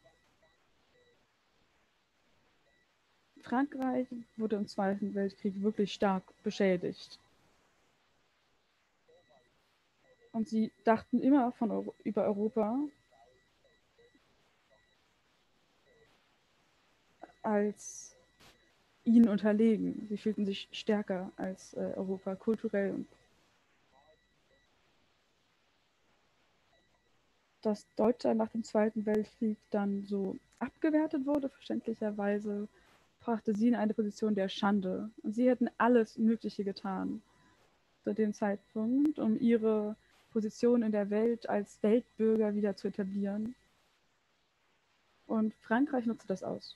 [SPEAKER 1] Frankreich wurde im Zweiten Weltkrieg wirklich stark beschädigt. Und sie dachten immer von Euro über Europa als ihnen unterlegen. Sie fühlten sich stärker als äh, Europa, kulturell. Und dass Deutschland nach dem Zweiten Weltkrieg dann so abgewertet wurde, verständlicherweise, brachte sie in eine Position der Schande. Und sie hätten alles Mögliche getan zu dem Zeitpunkt, um ihre Position in der Welt als Weltbürger wieder zu etablieren. Und Frankreich nutzte das aus.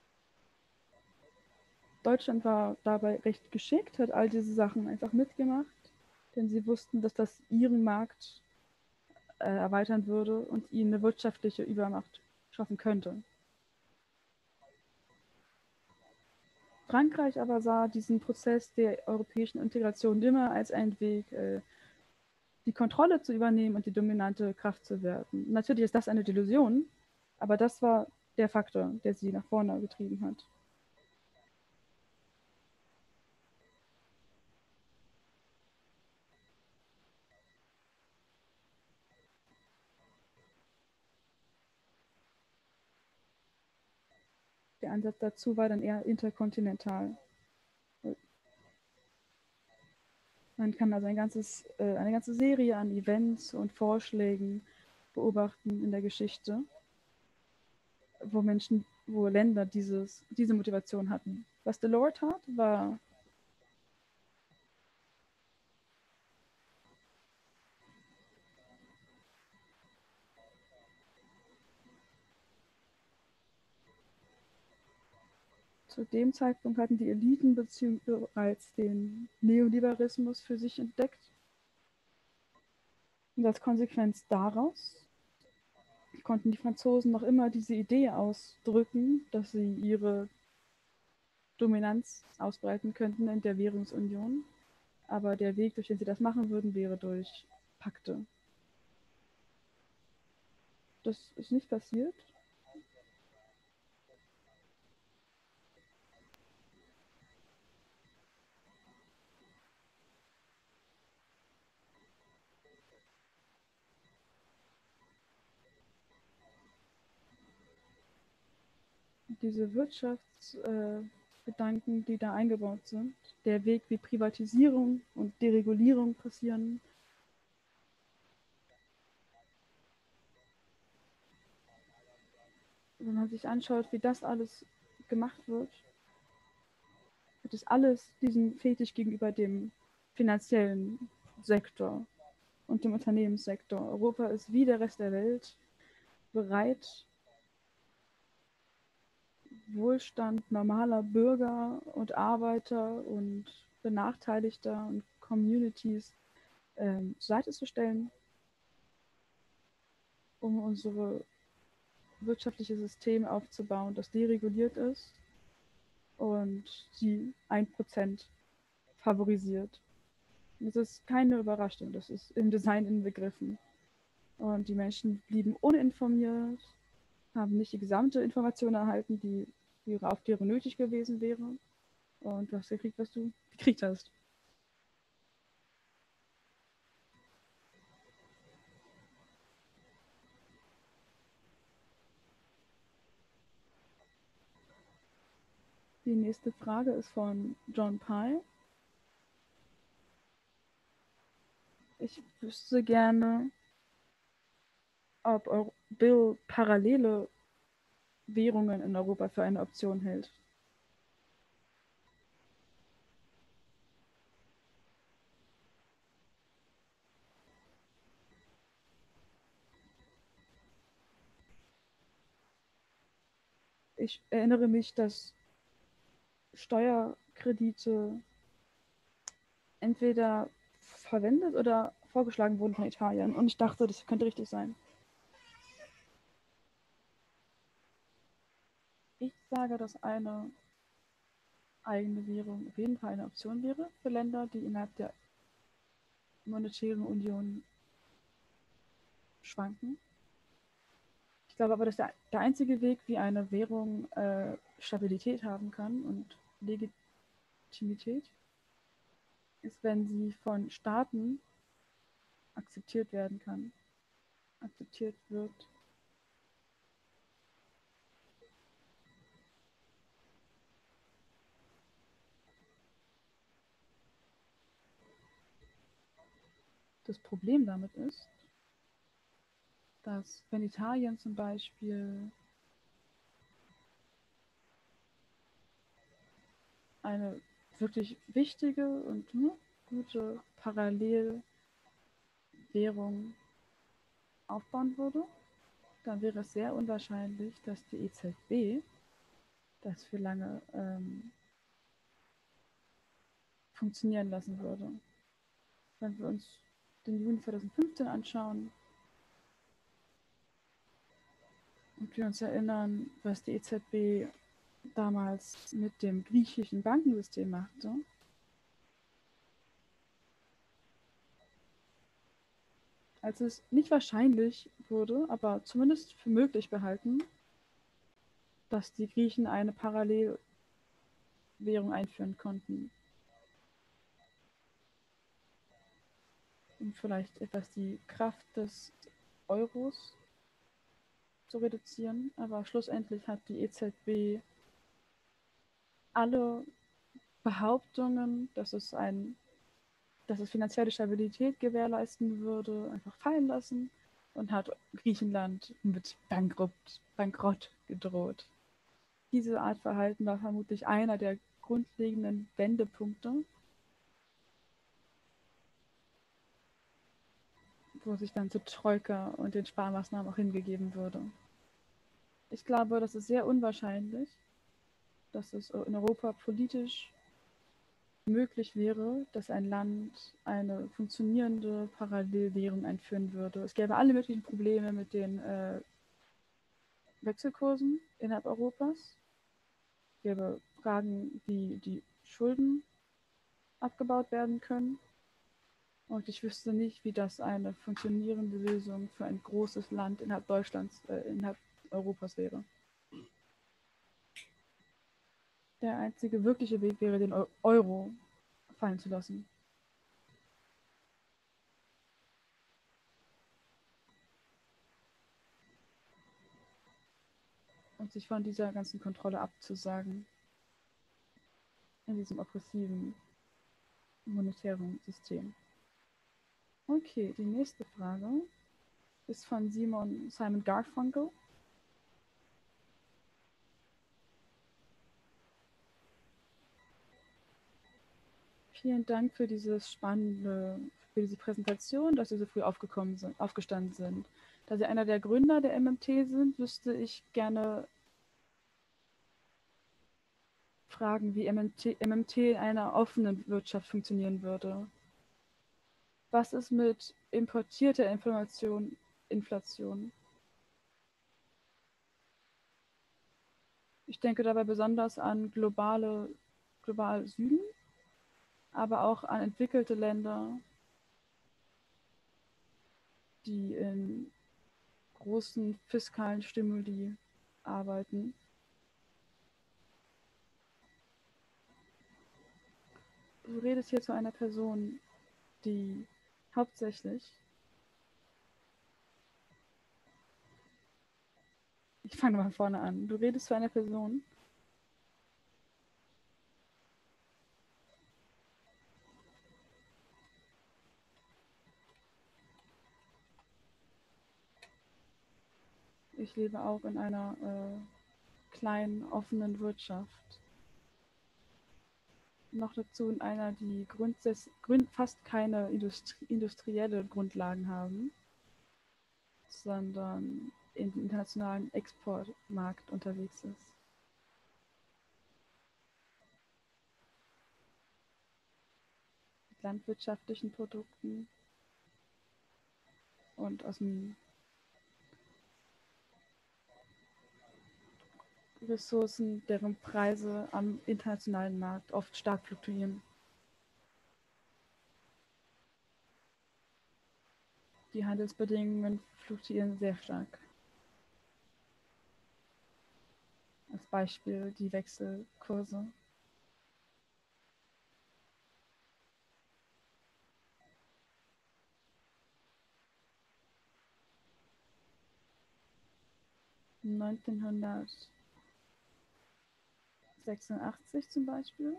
[SPEAKER 1] Deutschland war dabei recht geschickt, hat all diese Sachen einfach mitgemacht, denn sie wussten, dass das ihren Markt äh, erweitern würde und ihnen eine wirtschaftliche Übermacht schaffen könnte. Frankreich aber sah diesen Prozess der europäischen Integration immer als einen Weg, äh, die Kontrolle zu übernehmen und die dominante Kraft zu werden. Natürlich ist das eine Delusion, aber das war der Faktor, der sie nach vorne getrieben hat. Der Ansatz dazu war dann eher interkontinental. Man kann also ein ganzes, äh, eine ganze Serie an Events und Vorschlägen beobachten in der Geschichte, wo Menschen, wo Länder dieses, diese Motivation hatten. Was Delors tat, war zu dem Zeitpunkt hatten die Eliten bereits den Neoliberalismus für sich entdeckt. Und als Konsequenz daraus konnten die Franzosen noch immer diese Idee ausdrücken, dass sie ihre Dominanz ausbreiten könnten in der Währungsunion. Aber der Weg, durch den sie das machen würden, wäre durch Pakte. Das ist nicht passiert. Diese Wirtschaftsgedanken, äh, die da eingebaut sind, der Weg, wie Privatisierung und Deregulierung passieren, wenn man sich anschaut, wie das alles gemacht wird, hat es alles diesen Fetisch gegenüber dem finanziellen Sektor und dem Unternehmenssektor. Europa ist wie der Rest der Welt bereit, Wohlstand normaler Bürger und Arbeiter und Benachteiligter und Communities ähm, zur Seite zu stellen, um unser wirtschaftliches System aufzubauen, das dereguliert ist und die ein Prozent favorisiert. Das ist keine Überraschung, das ist im Design inbegriffen. Und die Menschen blieben uninformiert, haben nicht die gesamte Information erhalten, die für ihre Aufklärung nötig gewesen wäre. Und du hast gekriegt, was du gekriegt hast. Die nächste Frage ist von John Pye. Ich wüsste gerne, ob Bill parallele Währungen in Europa für eine Option hält. Ich erinnere mich, dass Steuerkredite entweder verwendet oder vorgeschlagen wurden von Italien. Und ich dachte, das könnte richtig sein. Ich sage, dass eine eigene Währung auf jeden Fall eine Option wäre für Länder, die innerhalb der monetären Union schwanken. Ich glaube aber, dass der, der einzige Weg, wie eine Währung äh, Stabilität haben kann und Legitimität, ist, wenn sie von Staaten akzeptiert werden kann, akzeptiert wird. Das Problem damit ist, dass wenn Italien zum Beispiel eine wirklich wichtige und ne, gute Parallelwährung aufbauen würde, dann wäre es sehr unwahrscheinlich, dass die E Z B das für lange ähm, funktionieren lassen würde. Wenn wir uns den Juni zweitausendfünfzehn anschauen und wir uns erinnern, was die E Z B damals mit dem griechischen Bankensystem machte, als es nicht wahrscheinlich wurde, aber zumindest für möglich behalten, dass die Griechen eine Parallelwährung einführen konnten, um vielleicht etwas die Kraft des Euros zu reduzieren. Aber schlussendlich hat die E Z B alle Behauptungen, dass es, ein, dass es finanzielle Stabilität gewährleisten würde, einfach fallen lassen und hat Griechenland mit Bankrott, Bankrott gedroht. Diese Art Verhalten war vermutlich einer der grundlegenden Wendepunkte, wo sich dann zur Troika und den Sparmaßnahmen auch hingegeben würde. Ich glaube, das ist sehr unwahrscheinlich, dass es in Europa politisch möglich wäre, dass ein Land eine funktionierende Parallelwährung einführen würde. Es gäbe alle möglichen Probleme mit den äh, Wechselkursen innerhalb Europas. Es gäbe Fragen, wie die Schulden abgebaut werden können. Und ich wüsste nicht, wie das eine funktionierende Lösung für ein großes Land innerhalb Deutschlands, äh, innerhalb Europas wäre. Der einzige wirkliche Weg wäre, den Euro fallen zu lassen. Und sich von dieser ganzen Kontrolle abzusagen. In diesem oppressiven monetären System. Okay, die nächste Frage ist von Simon Simon Garfunkel. Vielen Dank für dieses spannende, für diese Präsentation, dass Sie so früh aufgekommen sind, aufgestanden sind. Da Sie einer der Gründer der M M T sind, wüsste ich gerne fragen, wie M M T, M M T in einer offenen Wirtschaft funktionieren würde. Was ist mit importierter Information, Inflation? Ich denke dabei besonders an globale, global Süden, aber auch an entwickelte Länder, die in großen fiskalen Stimuli arbeiten. Du redest hier zu einer Person, die hauptsächlich, ich fange mal vorne an, du redest zu einer Person, ich lebe auch in einer äh, kleinen, offenen Wirtschaft. Noch dazu in einer, die grundsätzlich grund, fast keine Industrie, industrielle Grundlagen haben, sondern im internationalen Exportmarkt unterwegs ist. landwirtschaftlichen Produkten und aus dem Ressourcen, deren Preise am internationalen Markt oft stark fluktuieren. Die Handelsbedingungen fluktuieren sehr stark. Als Beispiel die Wechselkurse. neunzehnhundertsechsundachtzig zum Beispiel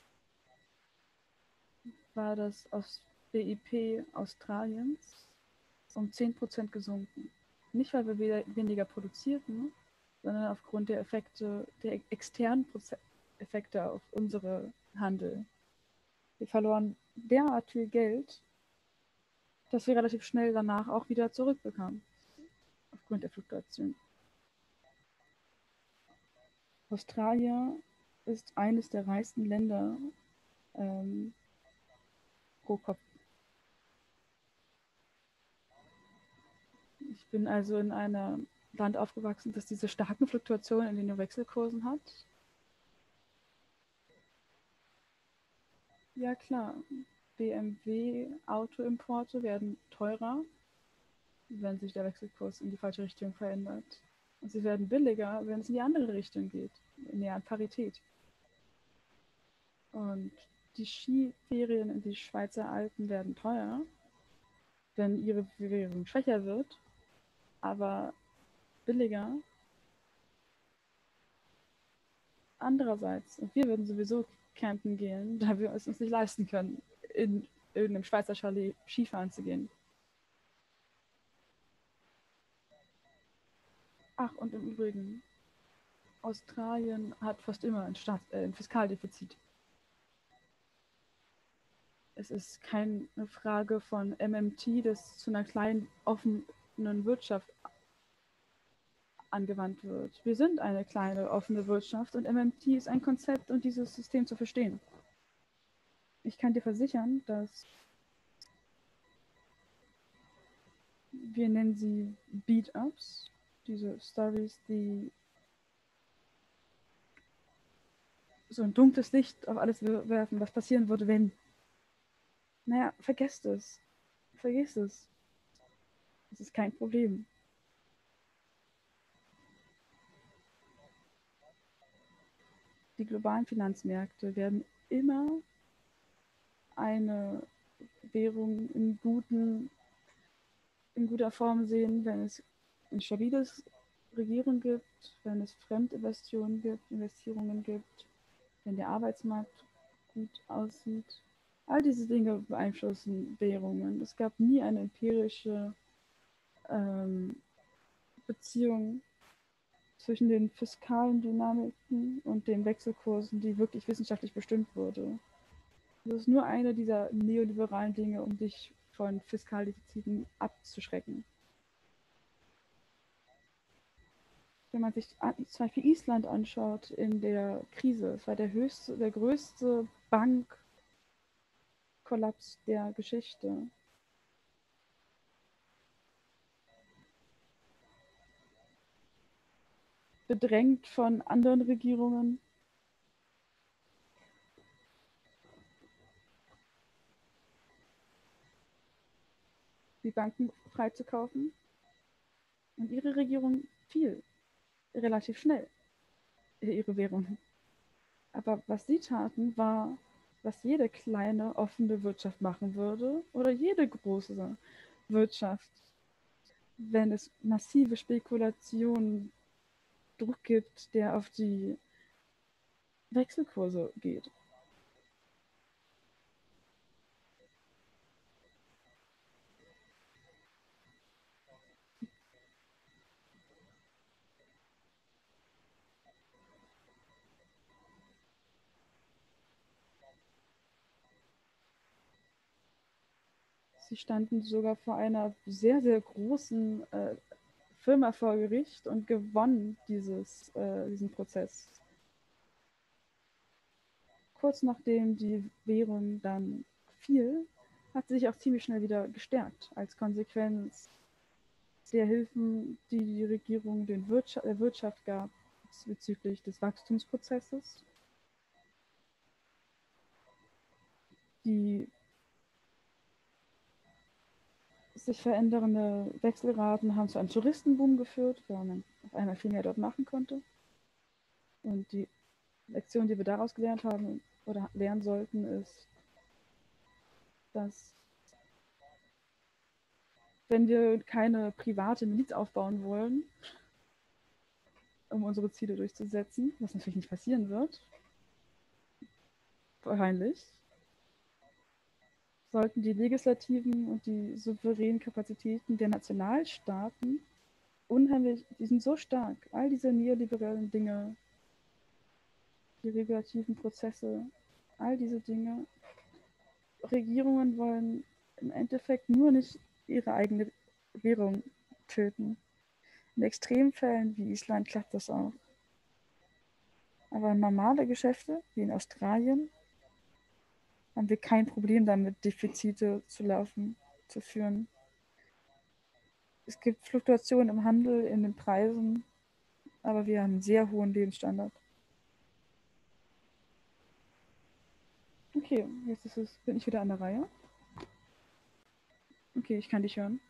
[SPEAKER 1] war das aus B I P Australiens um zehn Prozent gesunken. Nicht, weil wir weniger produzierten, sondern aufgrund der Effekte, der externen Effekte auf unsere Handel. Wir verloren derart viel Geld, dass wir relativ schnell danach auch wieder zurückbekamen, aufgrund der Fluktuation. Australien ist eines der reichsten Länder ähm, pro Kopf. Ich bin also in einem Land aufgewachsen, das diese starken Fluktuationen in den Wechselkursen hat. Ja klar, B M W-Autoimporte werden teurer, wenn sich der Wechselkurs in die falsche Richtung verändert. Und sie werden billiger, wenn es in die andere Richtung geht, näher an Parität. Und die Skiferien in die Schweizer Alpen werden teuer, wenn ihre Währung schwächer wird, aber billiger. Andererseits, und wir würden sowieso campen gehen, da wir es uns nicht leisten können, in irgendeinem Schweizer Chalet Skifahren zu gehen. Ach, und im Übrigen, Australien hat fast immer ein, Staat, äh, ein Fiskaldefizit. Es ist keine Frage von M M T, das zu einer kleinen, offenen Wirtschaft angewandt wird. Wir sind eine kleine, offene Wirtschaft und M M T ist ein Konzept, um dieses System zu verstehen. Ich kann dir versichern, dass wir nennen sie Beat-Ups, diese Stories, die so ein dunkles Licht auf alles werfen, was passieren würde, wenn. Naja, vergesst es. Vergiss es. Das ist kein Problem. Die globalen Finanzmärkte werden immer eine Währung in, guten, in guter Form sehen, wenn es ein stabiles Regierung gibt, wenn es Fremdinvestitionen gibt, Investierungen gibt, wenn der Arbeitsmarkt gut aussieht. All diese Dinge beeinflussen Währungen. Es gab nie eine empirische ähm, Beziehung zwischen den fiskalen Dynamiken und den Wechselkursen, die wirklich wissenschaftlich bestimmt wurde. Das ist nur eine dieser neoliberalen Dinge, um dich von Fiskaldefiziten abzuschrecken. Wenn man sich zum Beispiel Island anschaut in der Krise, es war der höchste, der größte Bankkollaps der Geschichte. Bedrängt von anderen Regierungen. Die Banken freizukaufen. Und ihre Regierung fiel relativ schnell, ihre Währung. Aber was sie taten, war, was jede kleine, offene Wirtschaft machen würde oder jede große Wirtschaft, wenn es massive Spekulationen, Druck gibt, der auf die Wechselkurse geht. Sie standen sogar vor einer sehr, sehr großen äh, Firma vor Gericht und gewonnen dieses, äh, diesen Prozess. Kurz nachdem die Währung dann viel, hat sich auch ziemlich schnell wieder gestärkt als Konsequenz der Hilfen, die die Regierung den Wirtschaft, der Wirtschaft gab bezüglich des Wachstumsprozesses. Die sich verändernde Wechselraten haben zu einem Touristenboom geführt, weil man auf einmal viel mehr dort machen konnte. Und die Lektion, die wir daraus gelernt haben oder lernen sollten, ist, dass wenn wir keine private Miliz aufbauen wollen, um unsere Ziele durchzusetzen, was natürlich nicht passieren wird, wahrscheinlich, sollten die legislativen und die souveränen Kapazitäten der Nationalstaaten unheimlich, die sind so stark, all diese neoliberalen Dinge, die regulativen Prozesse, all diese Dinge. Regierungen wollen im Endeffekt nur nicht ihre eigene Währung töten. In Extremfällen wie Island klappt das auch. Aber normale Geschäfte, wie in Australien, haben wir kein Problem damit, Defizite zu laufen, zu führen. Es gibt Fluktuationen im Handel, in den Preisen, aber wir haben einen sehr hohen Lebensstandard. Okay, jetzt ist es, bin ich wieder an der Reihe. Okay, ich kann dich hören.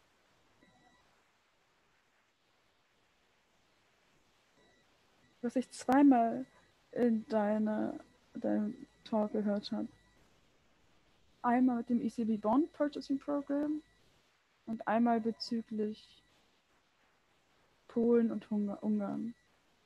[SPEAKER 1] Was ich zweimal in deine, deinem Talk gehört habe. Einmal mit dem E C B Bond Purchasing Program und einmal bezüglich Polen und Ungarn.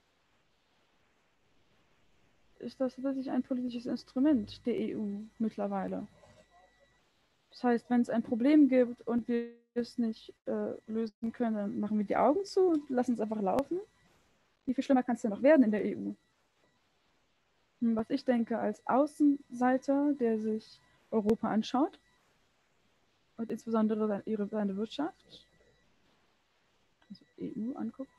[SPEAKER 1] Ist das wirklich ein politisches Instrument der E U mittlerweile? Das heißt, wenn es ein Problem gibt und wir es nicht äh, lösen können, dann machen wir die Augen zu und lassen es einfach laufen. Wie viel schlimmer kann es denn noch werden in der E U? Und was ich denke, als Außenseiter, der sich Europa anschaut und insbesondere seine, ihre, seine Wirtschaft, also E U anguckt,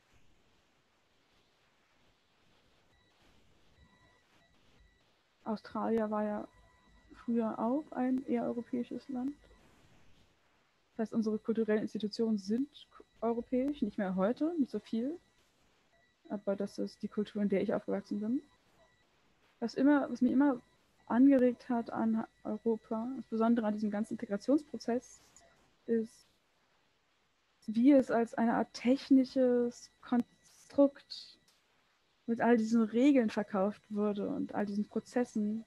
[SPEAKER 1] Australien war ja früher auch ein eher europäisches Land. Das heißt, unsere kulturellen Institutionen sind europäisch, nicht mehr heute, nicht so viel. Aber das ist die Kultur, in der ich aufgewachsen bin. Was, immer, was mich immer angeregt hat an Europa, insbesondere an diesem ganzen Integrationsprozess, ist, wie es als eine Art technisches Konstrukt mit all diesen Regeln verkauft wurde und all diesen Prozessen.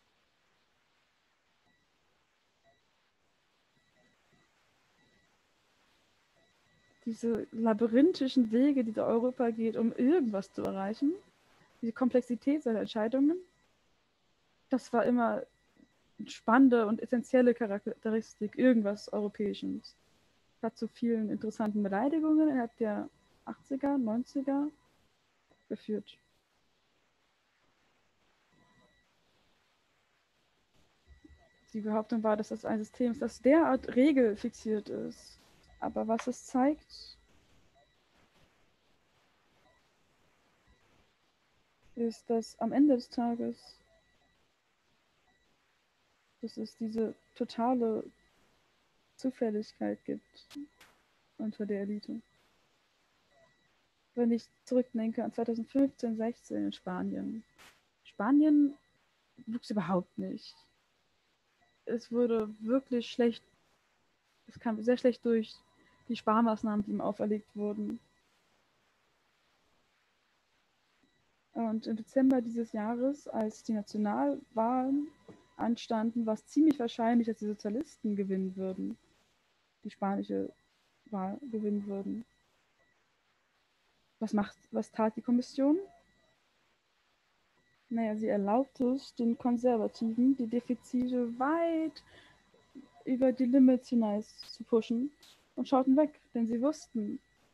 [SPEAKER 1] Diese labyrinthischen Wege, die da Europa geht, um irgendwas zu erreichen, diese Komplexität seiner Entscheidungen, das war immer eine spannende und essentielle Charakteristik irgendwas Europäischen. Hat zu vielen interessanten Beleidigungen innerhalb der achtziger, neunziger geführt. Die Behauptung war, dass das ein System ist, das derart regelfixiert ist. Aber was es zeigt, ist, dass am Ende des Tages, dass es diese totale Zufälligkeit gibt unter der Elite. Wenn ich zurückdenke an zweitausendfünfzehn, sechzehn in Spanien. Spanien wuchs überhaupt nicht. Es wurde wirklich schlecht, es kam sehr schlecht durch die Sparmaßnahmen, die ihm auferlegt wurden. Und im Dezember dieses Jahres, als die Nationalwahlen anstanden, war es ziemlich wahrscheinlich, dass die Sozialisten gewinnen würden, die spanische Wahl gewinnen würden. Was, macht, was tat die Kommission? Naja, sie erlaubt es den Konservativen, die Defizite weit über die Limits hinaus zu pushen und schauten weg, denn sie wussten,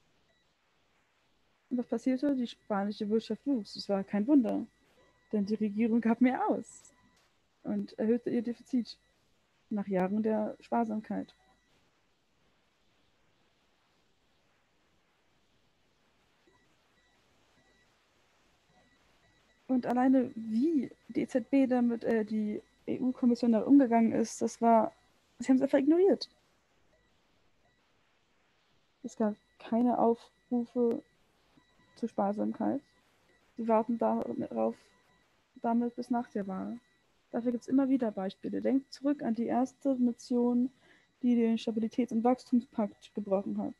[SPEAKER 1] und was passierte? Die spanische Wirtschaft wuchs. Es war kein Wunder, denn die Regierung gab mehr aus und erhöhte ihr Defizit nach Jahren der Sparsamkeit. Und alleine wie die E Z B damit, äh, die E U-Kommission da umgegangen ist, das war, sie haben es einfach ignoriert. Es gab keine Aufrufe zur Sparsamkeit. Sie warten darauf, damit bis nach der Wahl. Dafür gibt es immer wieder Beispiele. Denkt zurück an die erste Nation, die den Stabilitäts- und Wachstumspakt gebrochen hat.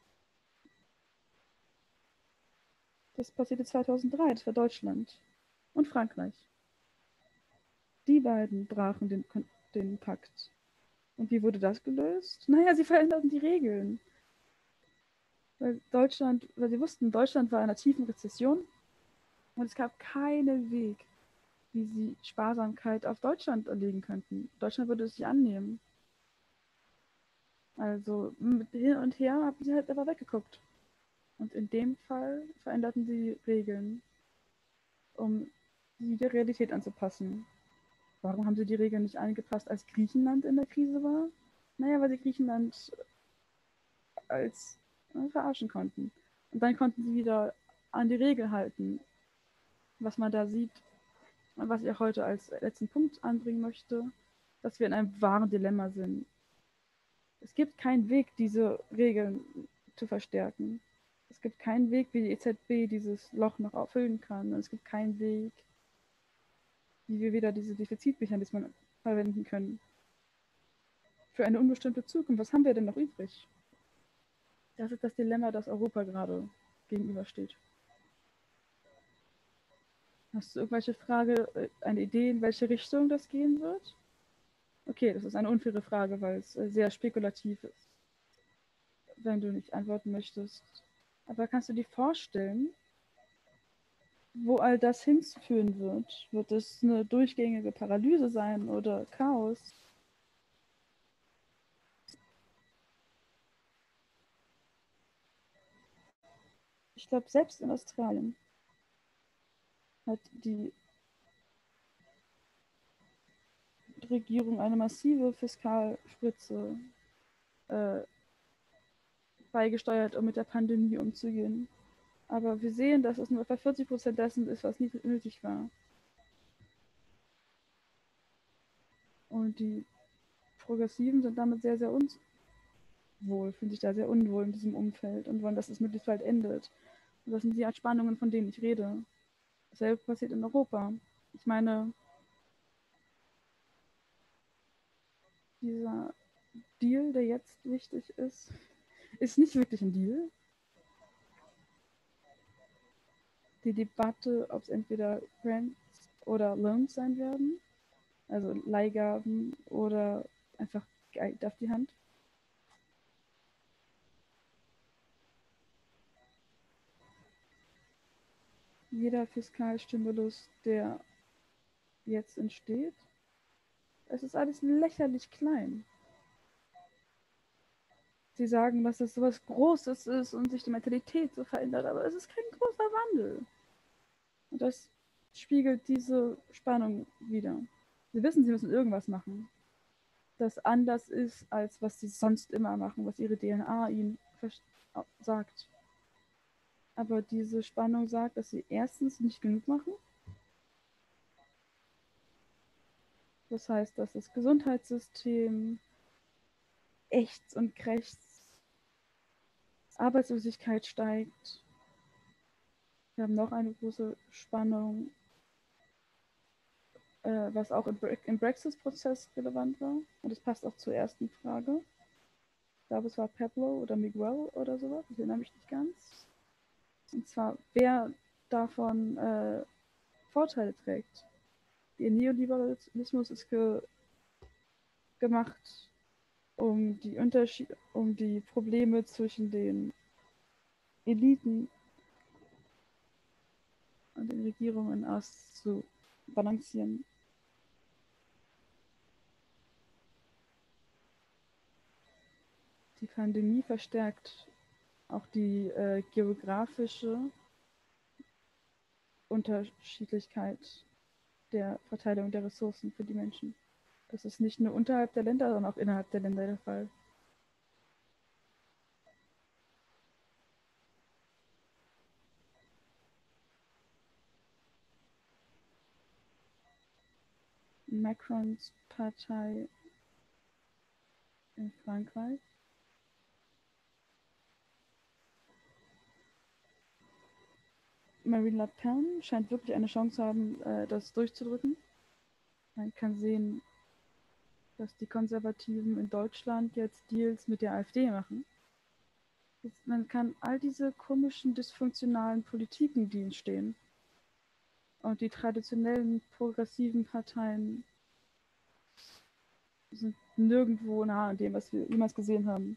[SPEAKER 1] Das passierte zweitausenddrei, das war Deutschland und Frankreich. Die beiden brachen den, den Pakt. Und wie wurde das gelöst? Naja, sie veränderten die Regeln. Weil Deutschland, weil sie wussten, Deutschland war in einer tiefen Rezession und es gab keinen Weg, wie sie Sparsamkeit auf Deutschland erlegen könnten. Deutschland würde es nicht annehmen. Also mit hin und her haben sie halt einfach weggeguckt. Und in dem Fall veränderten sie Regeln, um sie der Realität anzupassen. Warum haben sie die Regeln nicht angepasst, als Griechenland in der Krise war? Naja, weil sie Griechenland als äh, verarschen konnten. Und dann konnten sie wieder an die Regel halten. Was man da sieht, und was ich auch heute als letzten Punkt anbringen möchte, dass wir in einem wahren Dilemma sind. Es gibt keinen Weg, diese Regeln zu verstärken. Es gibt keinen Weg, wie die E Z B dieses Loch noch auffüllen kann. Und es gibt keinen Weg, wie wir wieder diese Defizitmechanismen verwenden können. Für eine unbestimmte Zukunft, was haben wir denn noch übrig? Das ist das Dilemma, das Europa gerade gegenübersteht. Hast du irgendwelche Frage, eine Idee, in welche Richtung das gehen wird? Okay, das ist eine unfaire Frage, weil es sehr spekulativ ist, wenn du nicht antworten möchtest. Aber kannst du dir vorstellen, wo all das hinführen wird? Wird es eine durchgängige Paralyse sein oder Chaos? Ich glaube, selbst in Australien hat die Regierung eine massive Fiskalspritze äh, beigesteuert, um mit der Pandemie umzugehen. Aber wir sehen, dass es nur etwa vierzig Prozent dessen ist, was nicht nötig war. Und die Progressiven sind damit sehr, sehr unwohl, fühlen sich da sehr unwohl in diesem Umfeld und wollen, dass es möglichst bald endet. Und das sind die Art Spannungen, von denen ich rede. Dasselbe passiert in Europa. Ich meine, dieser Deal, der jetzt wichtig ist, ist nicht wirklich ein Deal. Die Debatte, ob es entweder Grants oder Loans sein werden, also Leihgaben oder einfach Geld auf die Hand. Jeder Fiskalstimulus, der jetzt entsteht, es ist alles lächerlich klein. Sie sagen, dass es sowas Großes ist und sich die Mentalität so verändert, aber es ist kein großer Wandel. Und das spiegelt diese Spannung wider. Sie wissen, sie müssen irgendwas machen, das anders ist, als was sie sonst immer machen, was ihre D N A ihnen sagt. Aber diese Spannung sagt, dass sie erstens nicht genug machen. Das heißt, dass das Gesundheitssystem ächzt und krächzt, Arbeitslosigkeit steigt. Wir haben noch eine große Spannung, äh, was auch im, Bre im Brexit-Prozess relevant war. Und das passt auch zur ersten Frage. Ich glaube, es war Pablo oder Miguel oder sowas. Ich erinnere mich nicht ganz. Und zwar, wer davon äh, Vorteile trägt. Der Neoliberalismus ist ge gemacht, um die Unterschied um die Probleme zwischen den Eliten und den Regierungen auszubalancieren. Die Pandemie verstärkt auch die äh, geografische Unterschiedlichkeit der Verteilung der Ressourcen für die Menschen. Das ist nicht nur unterhalb der Länder, sondern auch innerhalb der Länder der Fall. Macrons Partei in Frankreich. Marine Le Pen scheint wirklich eine Chance zu haben, das durchzudrücken. Man kann sehen, dass die Konservativen in Deutschland jetzt Deals mit der AfD machen. Man kann all diese komischen, dysfunktionalen Politiken, die entstehen, und die traditionellen progressiven Parteien sind nirgendwo nah an dem, was wir jemals gesehen haben.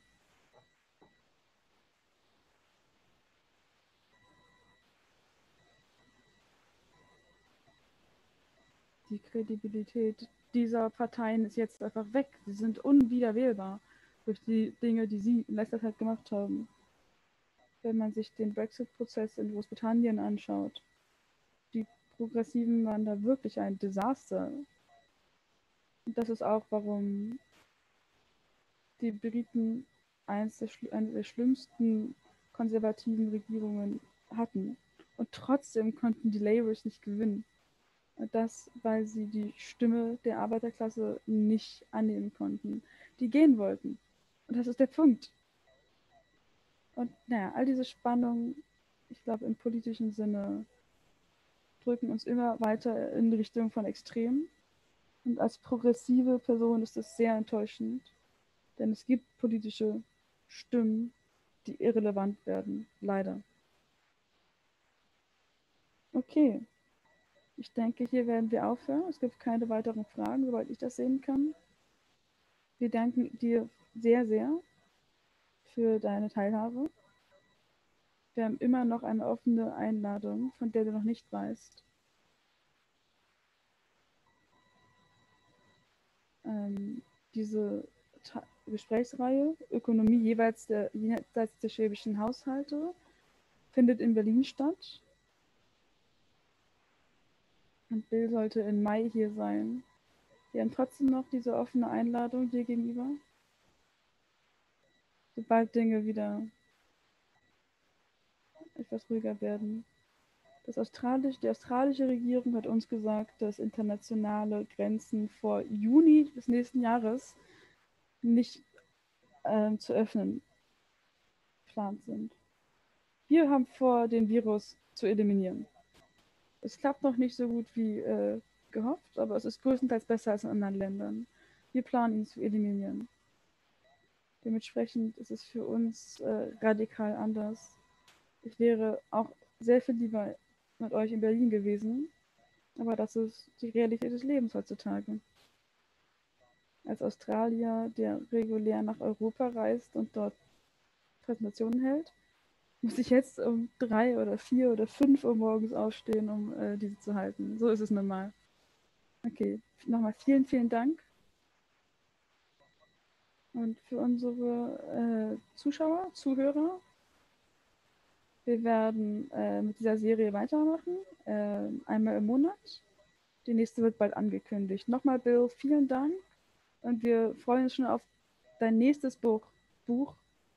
[SPEAKER 1] Die Kredibilität dieser Parteien ist jetzt einfach weg. Sie sind unwiederwählbar durch die Dinge, die sie in letzter Zeit gemacht haben. Wenn man sich den Brexit-Prozess in Großbritannien anschaut, die Progressiven waren da wirklich ein Desaster. Und das ist auch, warum die Briten eines der, eine der schlimmsten konservativen Regierungen hatten. Und trotzdem konnten die Labours nicht gewinnen. Und das, weil sie die Stimme der Arbeiterklasse nicht annehmen konnten, die gehen wollten. Und das ist der Punkt. Und naja, all diese Spannungen, ich glaube, im politischen Sinne drücken uns immer weiter in die Richtung von Extremen. Und als progressive Person ist das sehr enttäuschend, denn es gibt politische Stimmen, die irrelevant werden, leider. Okay, ich denke, hier werden wir aufhören. Es gibt keine weiteren Fragen, soweit ich das sehen kann. Wir danken dir sehr, sehr für deine Teilhabe. Wir haben immer noch eine offene Einladung, von der du noch nicht weißt. Ähm, diese Ta- Gesprächsreihe Ökonomie jeweils der, jenseits der schwäbischen Haushalte findet in Berlin statt. Und Bill sollte im Mai hier sein. Wir haben trotzdem noch diese offene Einladung dir gegenüber. Sobald Dinge wieder etwas ruhiger werden. Das australische, die australische Regierung hat uns gesagt, dass internationale Grenzen vor Juni des nächsten Jahres nicht ähm, zu öffnen geplant sind. Wir haben vor, den Virus zu eliminieren. Es klappt noch nicht so gut wie äh, gehofft, aber es ist größtenteils besser als in anderen Ländern. Wir planen, ihn zu eliminieren. Dementsprechend ist es für uns äh, radikal anders. Ich wäre auch sehr viel lieber mit euch in Berlin gewesen, aber das ist die Realität des Lebens heutzutage. Als Australier, der regulär nach Europa reist und dort Präsentationen hält, muss ich jetzt um drei oder vier oder fünf Uhr morgens aufstehen, um äh, diese zu halten. So ist es normal. Okay, nochmal vielen, vielen Dank. Und für unsere äh, Zuschauer, Zuhörer, wir werden äh, mit dieser Serie weitermachen, äh, einmal im Monat. Die nächste wird bald angekündigt. Nochmal, Bill, vielen Dank. Und wir freuen uns schon auf dein nächstes Buch. Buch.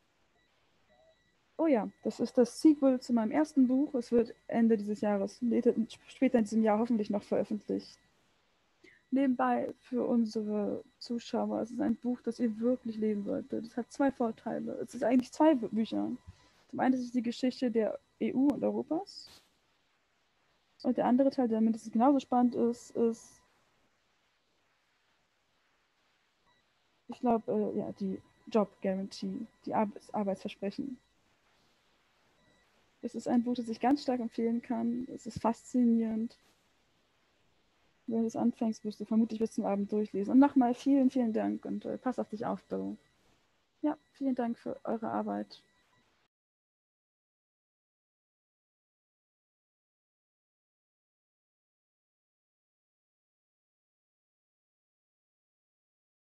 [SPEAKER 1] Oh ja, das ist das Sequel zu meinem ersten Buch. Es wird Ende dieses Jahres, später in diesem Jahr hoffentlich noch veröffentlicht. Nebenbei für unsere Zuschauer, es ist ein Buch, das ihr wirklich lesen solltet. Es hat zwei Vorteile. Es ist eigentlich zwei Bücher. Zum einen ist es die Geschichte der E U und Europas. Und der andere Teil, der mindestens genauso spannend ist, ist, ich glaube, äh, ja, die Job Guarantee, die Ar das Arbeitsversprechen. Es ist ein Buch, das ich ganz stark empfehlen kann. Es ist faszinierend. Wenn du es anfängst, wirst du vermutlich bis zum Abend durchlesen. Und nochmal vielen, vielen Dank und äh, pass auf dich auf, Bill. Ja, vielen Dank für eure Arbeit.